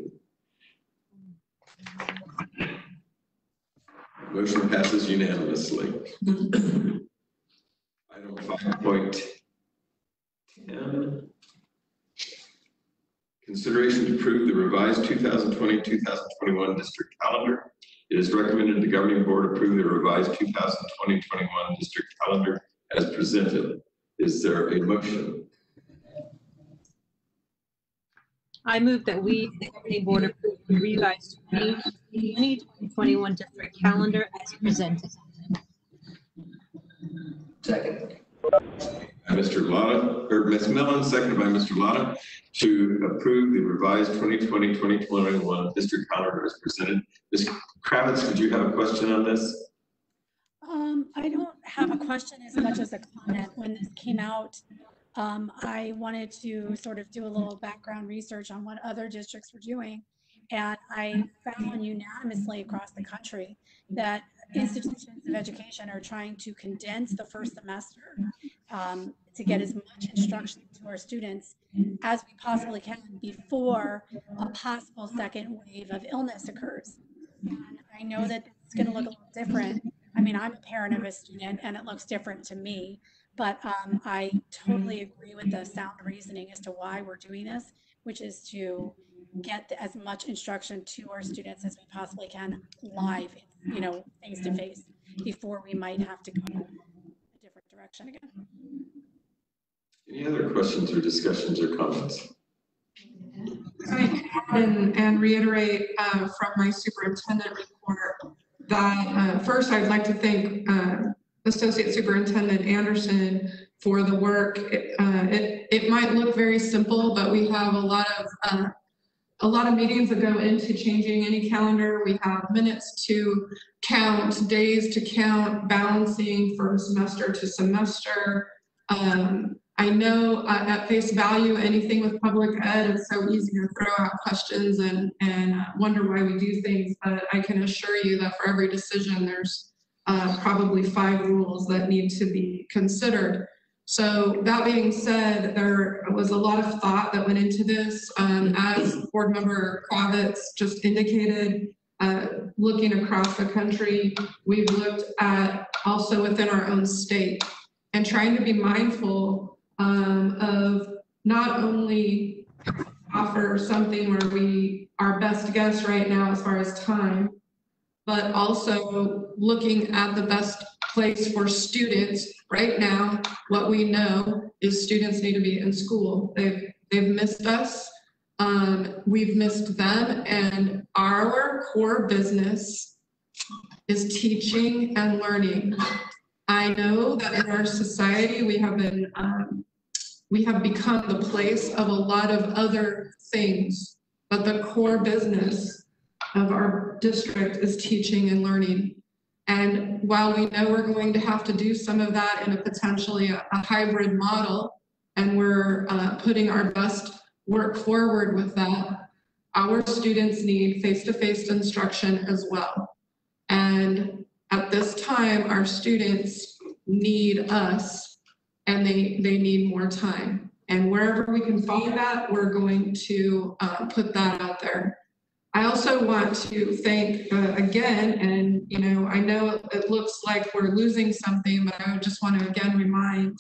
Motion passes unanimously. Item 5.10. Consideration to approve the revised 2020-2021 district calendar. It is recommended the governing board approve the revised 2020-21 district calendar as presented. Is there a motion? I move that we, the governing board, approve the revised 2020-2021 district calendar as presented. Second. Mr. Lotta, or Ms. Millen, seconded by Mr. Lotta, to approve the revised 2020-2021 district calendar as presented. Ms. Kravitz, did you have a question on this? I don't have a question as much as a comment. When this came out, I wanted to sort of do a little background research on what other districts were doing. And I found unanimously across the country that institutions of education are trying to condense the first semester to get as much instruction to our students as we possibly can before a possible second wave of illness occurs. And I know that it's going to look a little different. I mean, I'm a parent of a student and it looks different to me, but I totally agree with the sound reasoning as to why we're doing this, which is to get as much instruction to our students as we possibly can live, you know, face to face, before we might have to go a different direction again. Any other questions or discussions or comments? And reiterate from my superintendent report that first I'd like to thank Associate Superintendent Anderson for the work. It might look very simple, but we have a lot of meetings that go into changing any calendar. We have minutes to count, days to count, balancing from semester to semester. I know at face value, anything with public ed, it's so easy to throw out questions and wonder why we do things, but I can assure you that for every decision, there's probably 5 rules that need to be considered. So that being said, there was a lot of thought that went into this. As Board Member Kravitz just indicated, looking across the country, we've looked at also within our own state and trying to be mindful of not only offer something where we our best guess right now as far as time, but also looking at the best place for students right now. What we know is students need to be in school. They've missed us. We've missed them, and our core business is teaching and learning. I know that in our society we have become the place of a lot of other things, but the core business of our district is teaching and learning. And while we know we're going to have to do some of that in a potentially a hybrid model, and we're putting our best work forward with that, our students need face-to-face instruction as well. And at this time, our students need us, and they need more time. And wherever we can find that, we're going to put that out there. I also want to thank again, and I know it looks like we're losing something, but I just want to again remind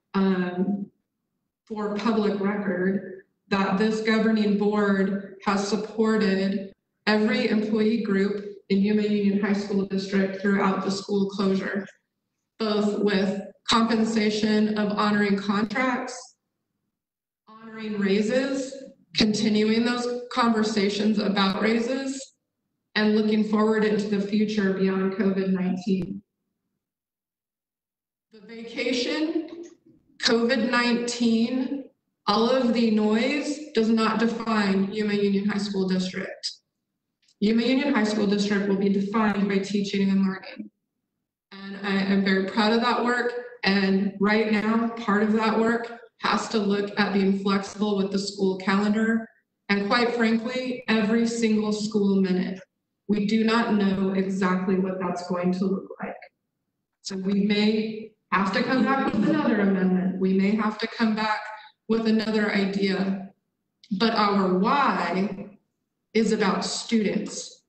for public record that this governing board has supported every employee group in Yuma Union High School District throughout the school closure, both with compensation of honoring contracts, honoring raises, continuing those conversations about raises, and looking forward into the future beyond COVID-19. The vacation, COVID-19, all of the noise does not define Yuma Union High School District. Yuma Union High School District will be defined by teaching and learning. And I am very proud of that work. And right now, part of that work has to look at being flexible with the school calendar. And quite frankly, every single school minute. We do not know exactly what that's going to look like. So we may have to come back with another amendment. We may have to come back with another idea. But our why is about students.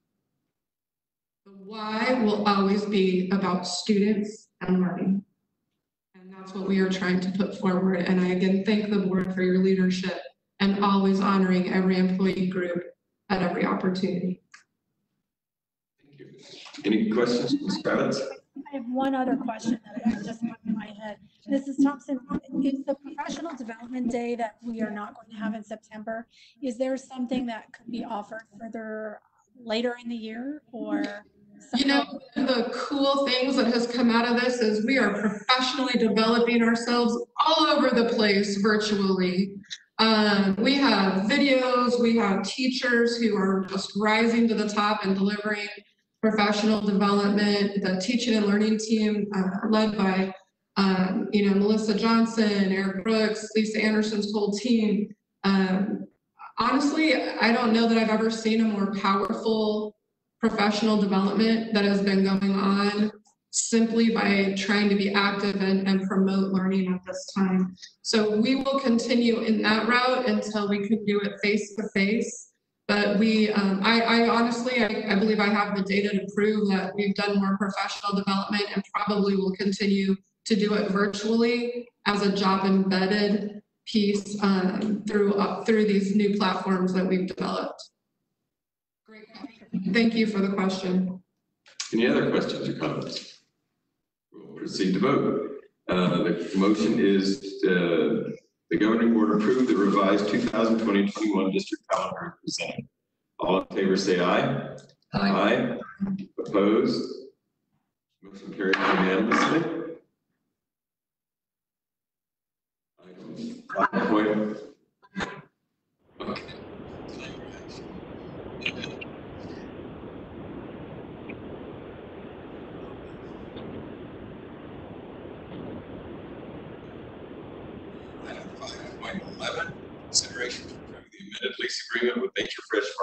The why will always be about students and learning. And that's what we are trying to put forward. And I again thank the board for your leadership and always honoring every employee group at every opportunity. Thank you. Any questions, Ms. Kravitz? I have one other question that I just popped in my head. Mrs. Thompson, is the professional development day that we are not going to have in September, is there something that could be offered further later in the year or? One of the cool things that has come out of this is we are professionally developing ourselves all over the place virtually. We have videos, we have teachers who are just rising to the top and delivering professional development. The teaching and learning team led by Melissa Johnson, Eric Brooks, Lisa Anderson's whole team. Honestly, I don't know that I've ever seen a more powerful professional development that has been going on simply by trying to be active and promote learning at this time. So we will continue in that route until we can do it face to face. But I honestly, I believe I have the data to prove that we've done more professional development and probably will continue to do it virtually as a job embedded piece through these new platforms that we've developed. Great. Thank you for the question. Any other questions or comments? We'll proceed to vote. The motion is the governing board approve the revised 2020-21 district calendar presented. All in favor say aye. Aye. Opposed? Motion carried unanimously. Item 5. Okay.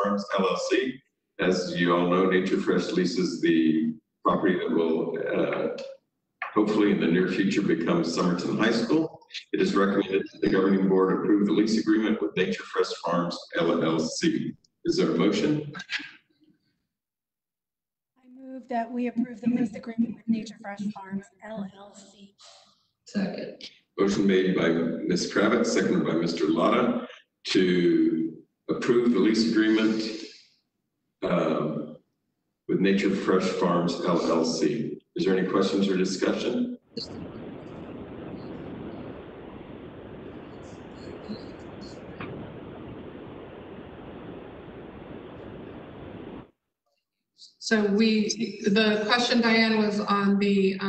Farms LLC. As you all know, Nature Fresh leases the property that will hopefully in the near future become Somerton High School. It is recommended that the governing board approve the lease agreement with Nature Fresh Farms LLC. Is there a motion? I move that we approve the lease agreement with Nature Fresh Farms LLC. Second. Motion made by Ms. Kravitz, seconded by Mr. Lotta to approve the lease agreement with Nature Fresh Farms LLC. Is there any questions or discussion? So the question, Diane, was on the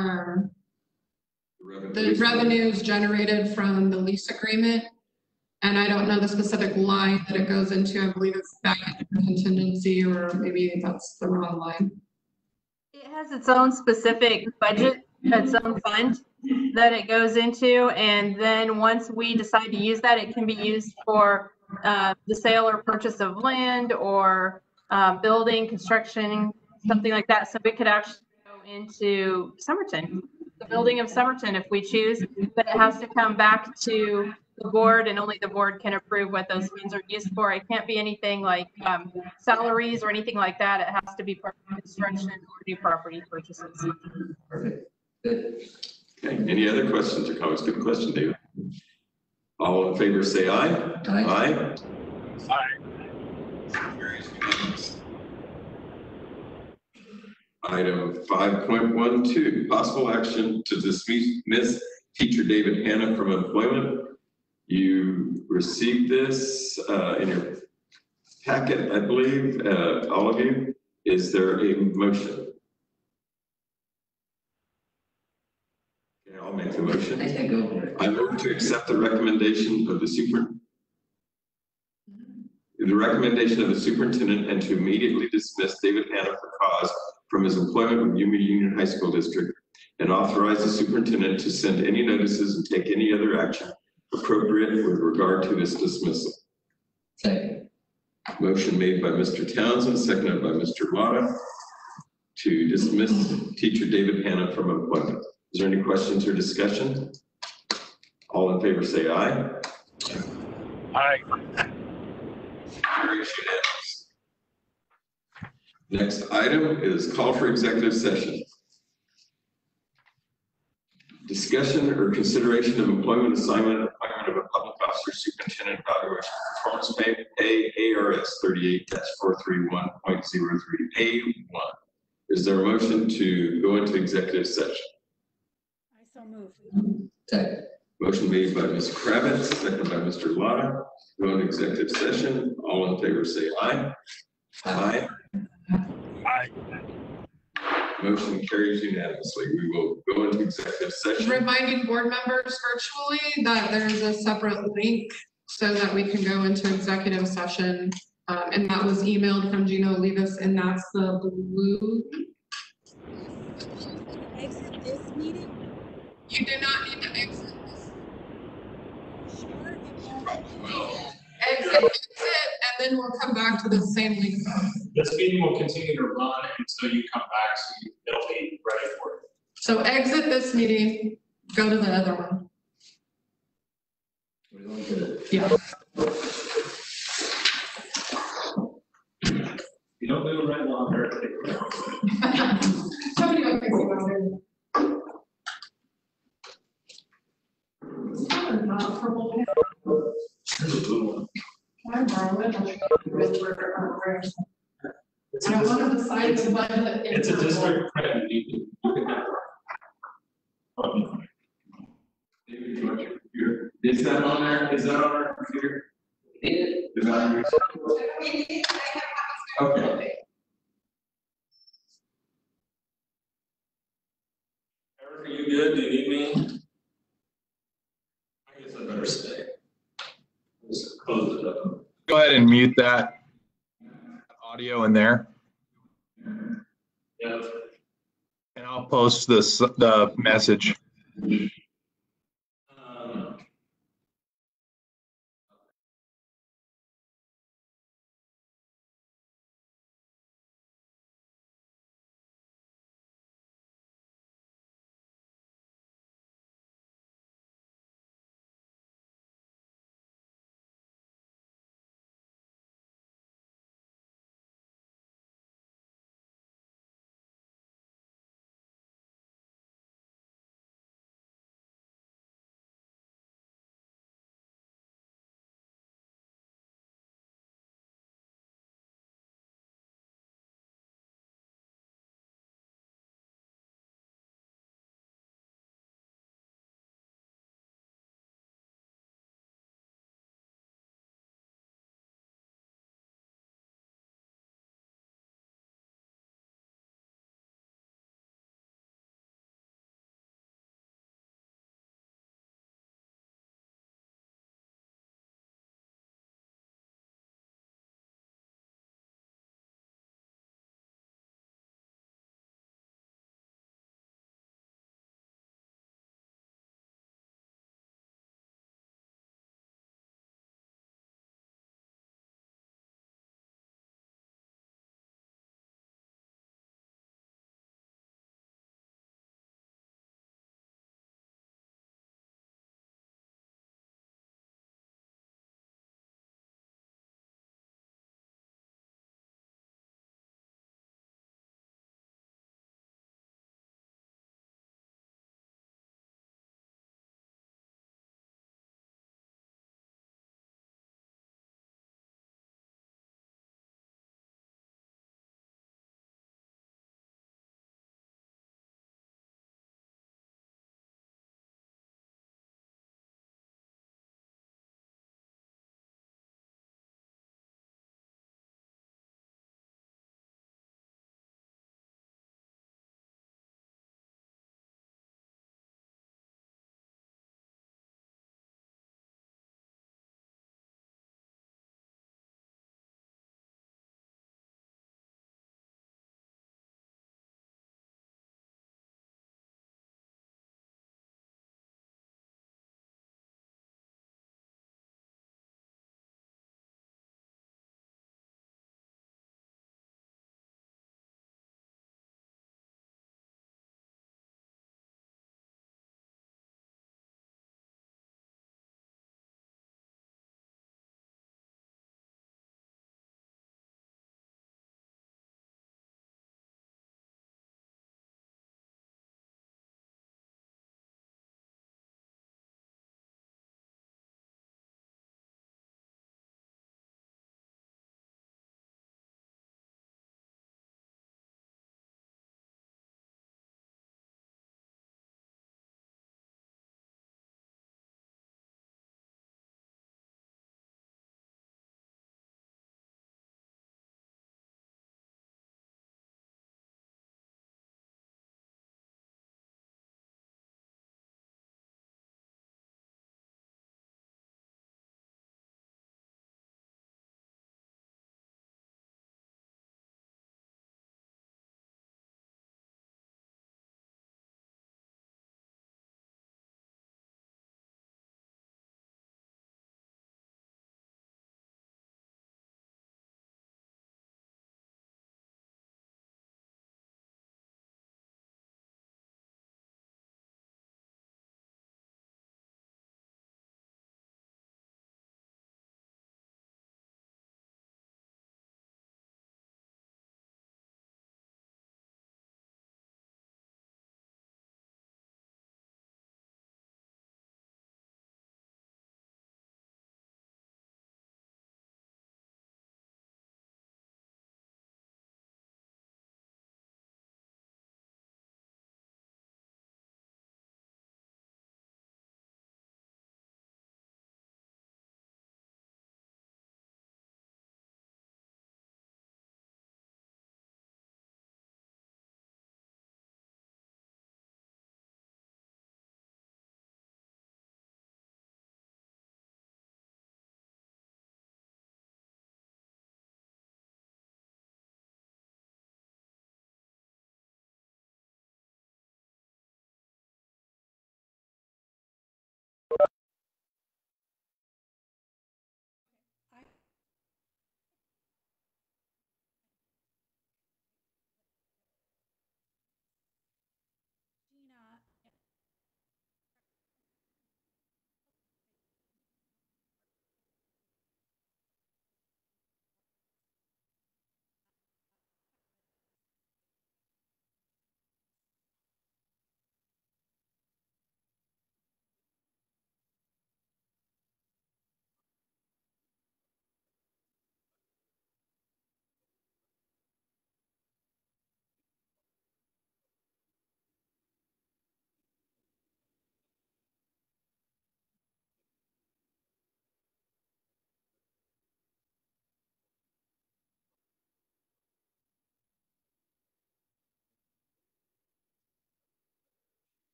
revenues generated from the lease agreement. And I don't know the specific line that it goes into. I believe it's back in contingency, or maybe that's the wrong line. It has its own specific budget, its own fund that it goes into. And then once we decide to use that, it can be used for the sale or purchase of land or building, construction, something like that. So it could actually go into Somerton, the building of Somerton if we choose, but it has to come back to the board, and only the board can approve what those funds are used for. It can't be anything like salaries or anything like that. It has to be for construction or new property purchases. Perfect. Good. Okay, any other questions or comments? Good question, David. All in favor say aye. Aye. Item 5.12, possible action to dismiss teacher David Hanna from employment. You received this in your packet, I believe, all of you. Is there a motion? Okay, I'll make the motion. I think go for it. I move to accept the recommendation of the superintendent and to immediately dismiss David Hanna for cause from his employment with Yuma Union High School District and authorize the superintendent to send any notices and take any other action appropriate with regard to this dismissal. Second. Motion made by Mr. Townsend, seconded by Mr. Lotta to dismiss teacher David Hanna from employment. Is there any questions or discussion? All in favor say aye. Aye. Carries unanimous. Next item is call for executive session. Discussion or consideration of employment assignment of a public officer superintendent evaluation performance pay ARS 38-431.03A1. Is there a motion to go into executive session? I so move. Second. Motion made by Ms. Kravitz, seconded by Mr. Lotta. Go into executive session. All in favor say aye. Aye. Aye. Motion carries unanimously. We will go into executive session. Reminding board members virtually that there's a separate link so that we can go into executive session. And that was emailed from Gino Olivas, and that's the blue. Exit this meeting? You do not need to exit this. Sure. Exit, and then we'll come back to the same link. This meeting will continue to run until you come back, so it'll be ready for it. So exit this meeting, go to the other one. We're going to. Yeah. You don't do it right long hair. Somebody go fix it out there. Not purple pen. There's a blue one. Can I borrow it? I'll show you where I wanted the size of budget. It's a district print. You can have it. David, do you want your computer? Is that on there? Is that on our computer? The batteries? Okay. Eric, are you good? Do you need me? I guess I better stay. Just close it up. Go ahead and mute that audio in there, Yeah. and I'll post the message.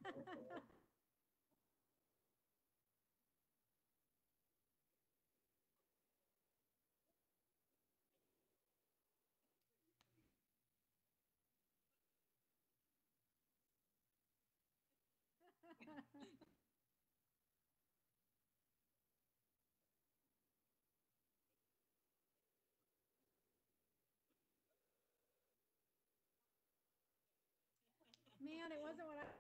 Man, it wasn't what I.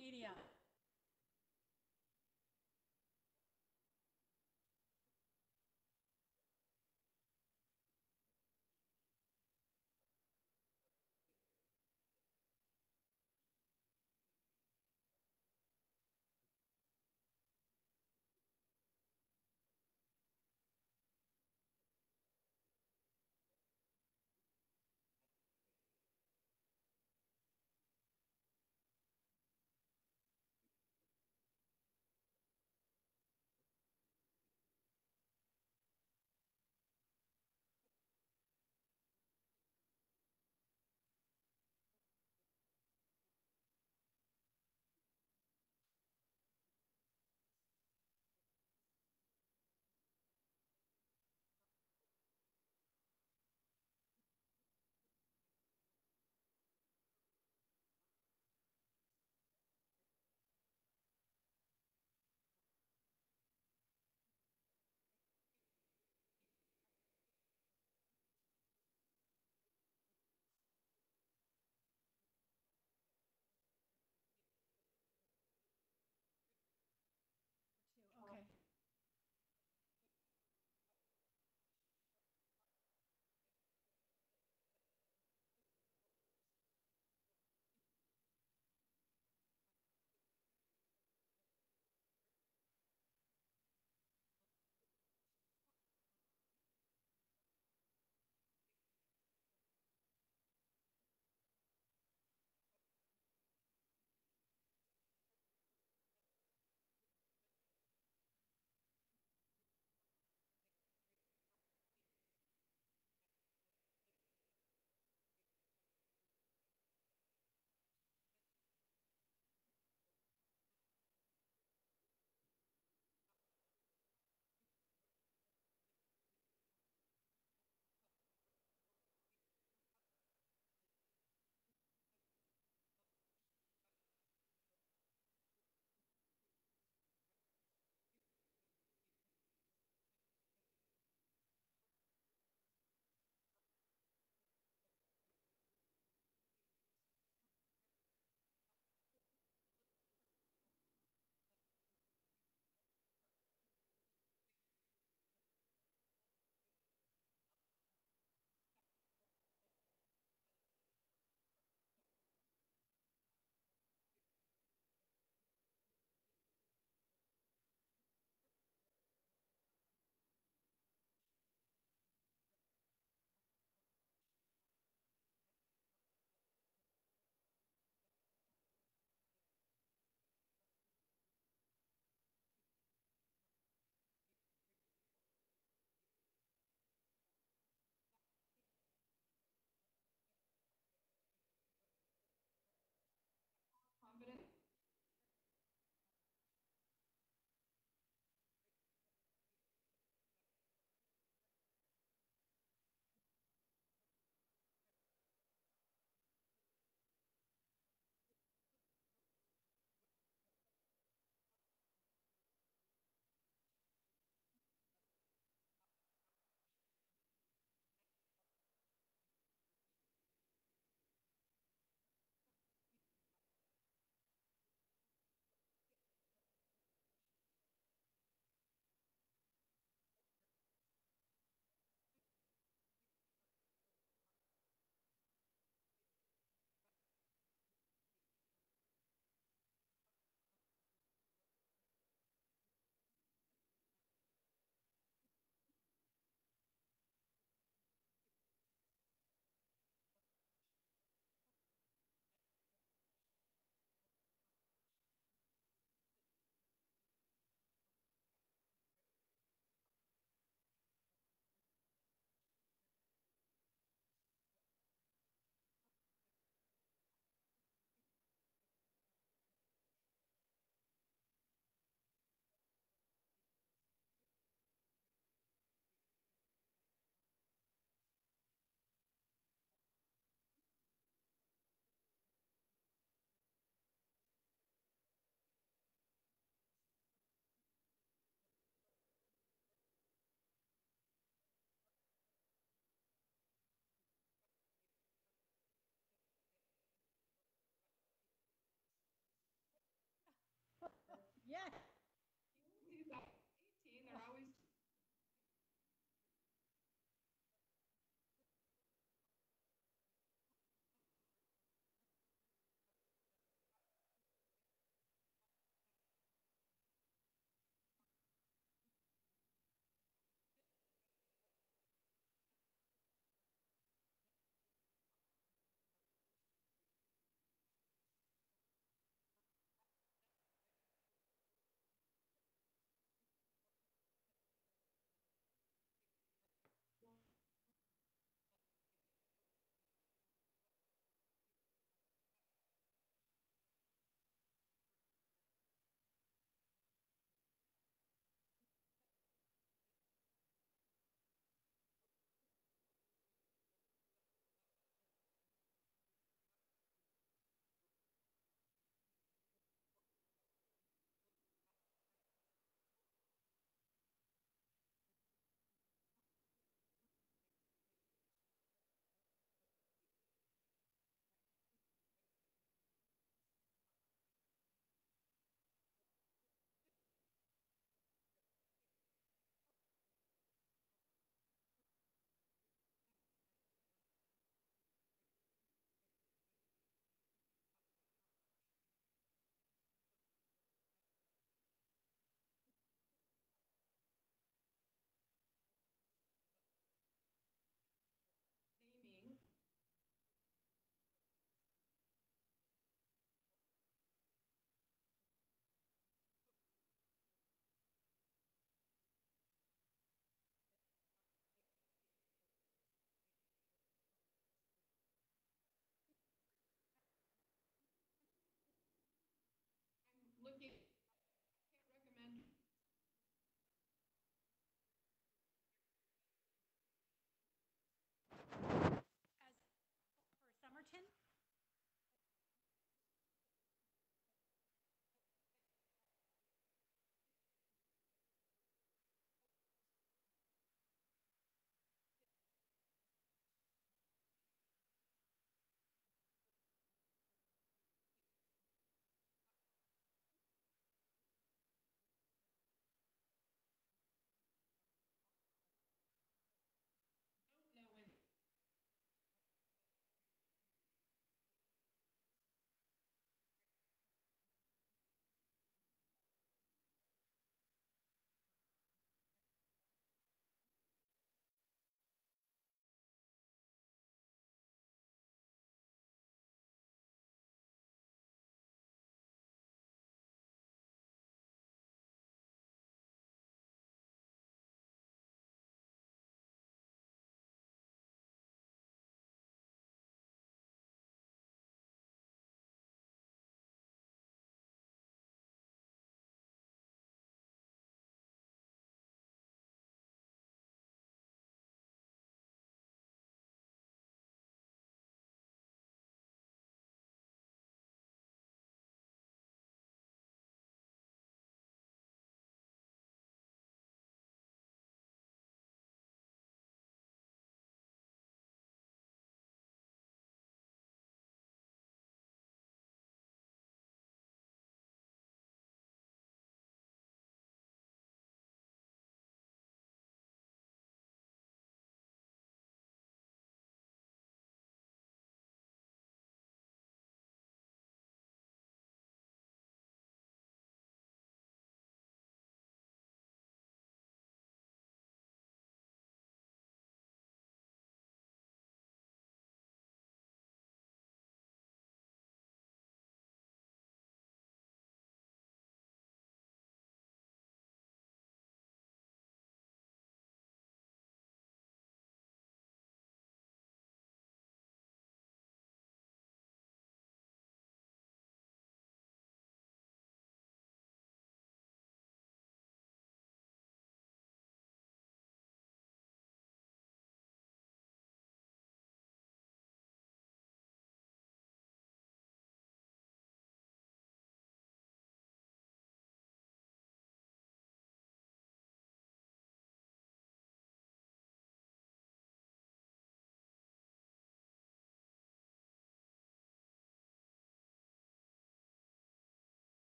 media.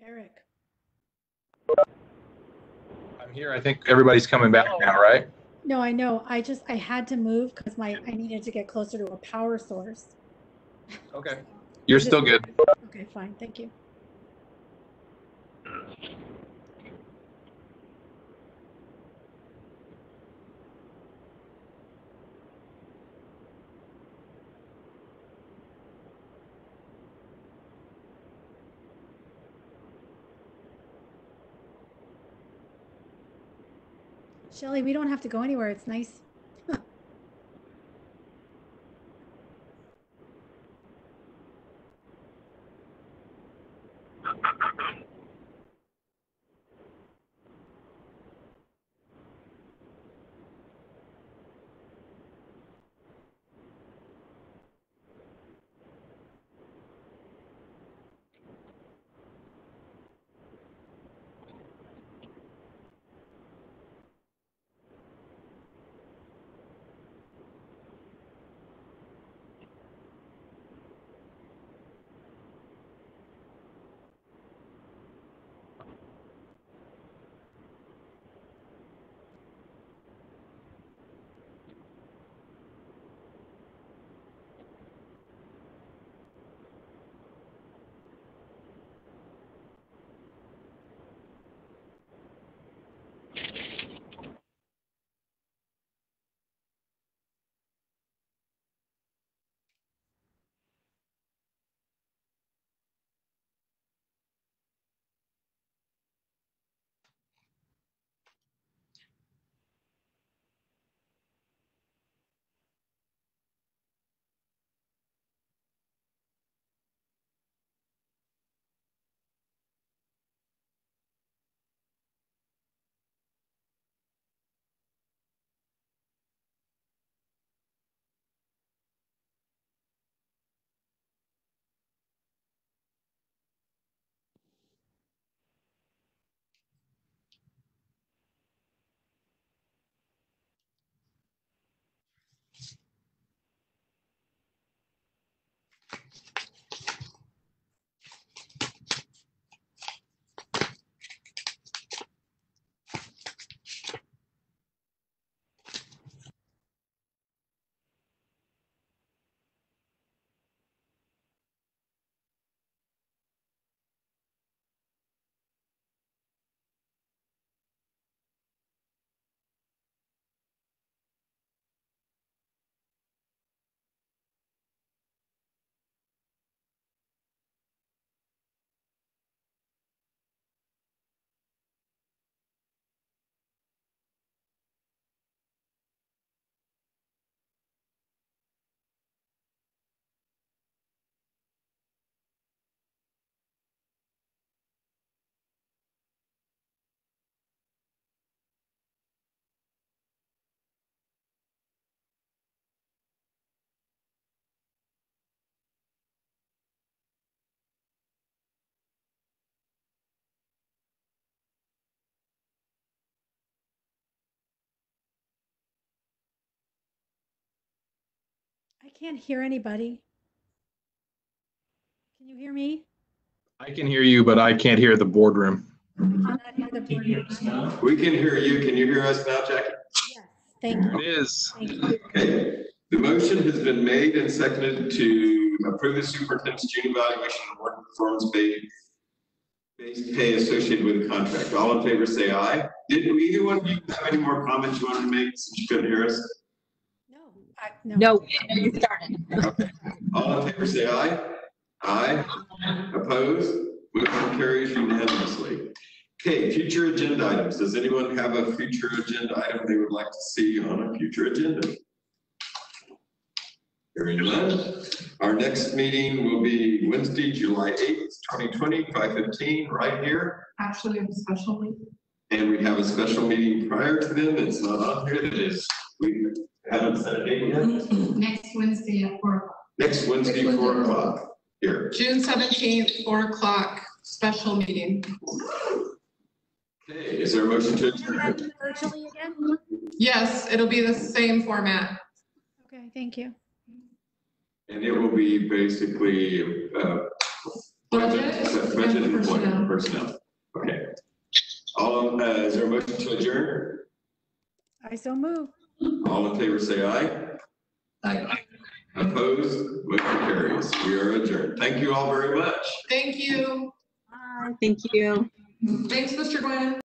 Eric. I'm here. I think everybody's coming back now, right? No, I know. I had to move because I needed to get closer to a power source. Okay. You're still good. Okay, fine. Thank you. Shelley, we don't have to go anywhere. It's nice. I can't hear anybody. Can you hear me? I can hear you, but I can't hear the boardroom. I cannot hear the board. We can hear you. Can you hear us now, Jackie? Yes, thank you. It is. Thank you. Okay. The motion has been made and seconded to approve the superintendent's June evaluation and work performance-based pay associated with the contract. All in favor, say aye. Did either one of you have any more comments you wanted to make since you couldn't hear us? No, you started. Okay. All in favor, say aye. Aye. Opposed? Motion carries unanimously. Okay, future agenda items. Does anyone have a future agenda item they would like to see on a future agenda? Hearing none. Our next meeting will be Wednesday, July 8th, 2020, 5:15, right here. Actually, we have a special meeting. And we have a special meeting prior to them. It's not on here. That is, we haven't set a date yet. Next Wednesday at 4 o'clock. Next Wednesday, 4 o'clock here. June 17th, 4 o'clock, special meeting. Okay, is there a motion to adjourn? Virtually again? Yes, it'll be the same format. Okay, thank you. And it will be basically Budget and employment, personnel. Okay. Is there a motion to adjourn? I so move. All in favor, say aye. Aye. Opposed? Motion carries. We are adjourned. Thank you all very much. Thank you. Thank you. Thanks, Mr. Glenn.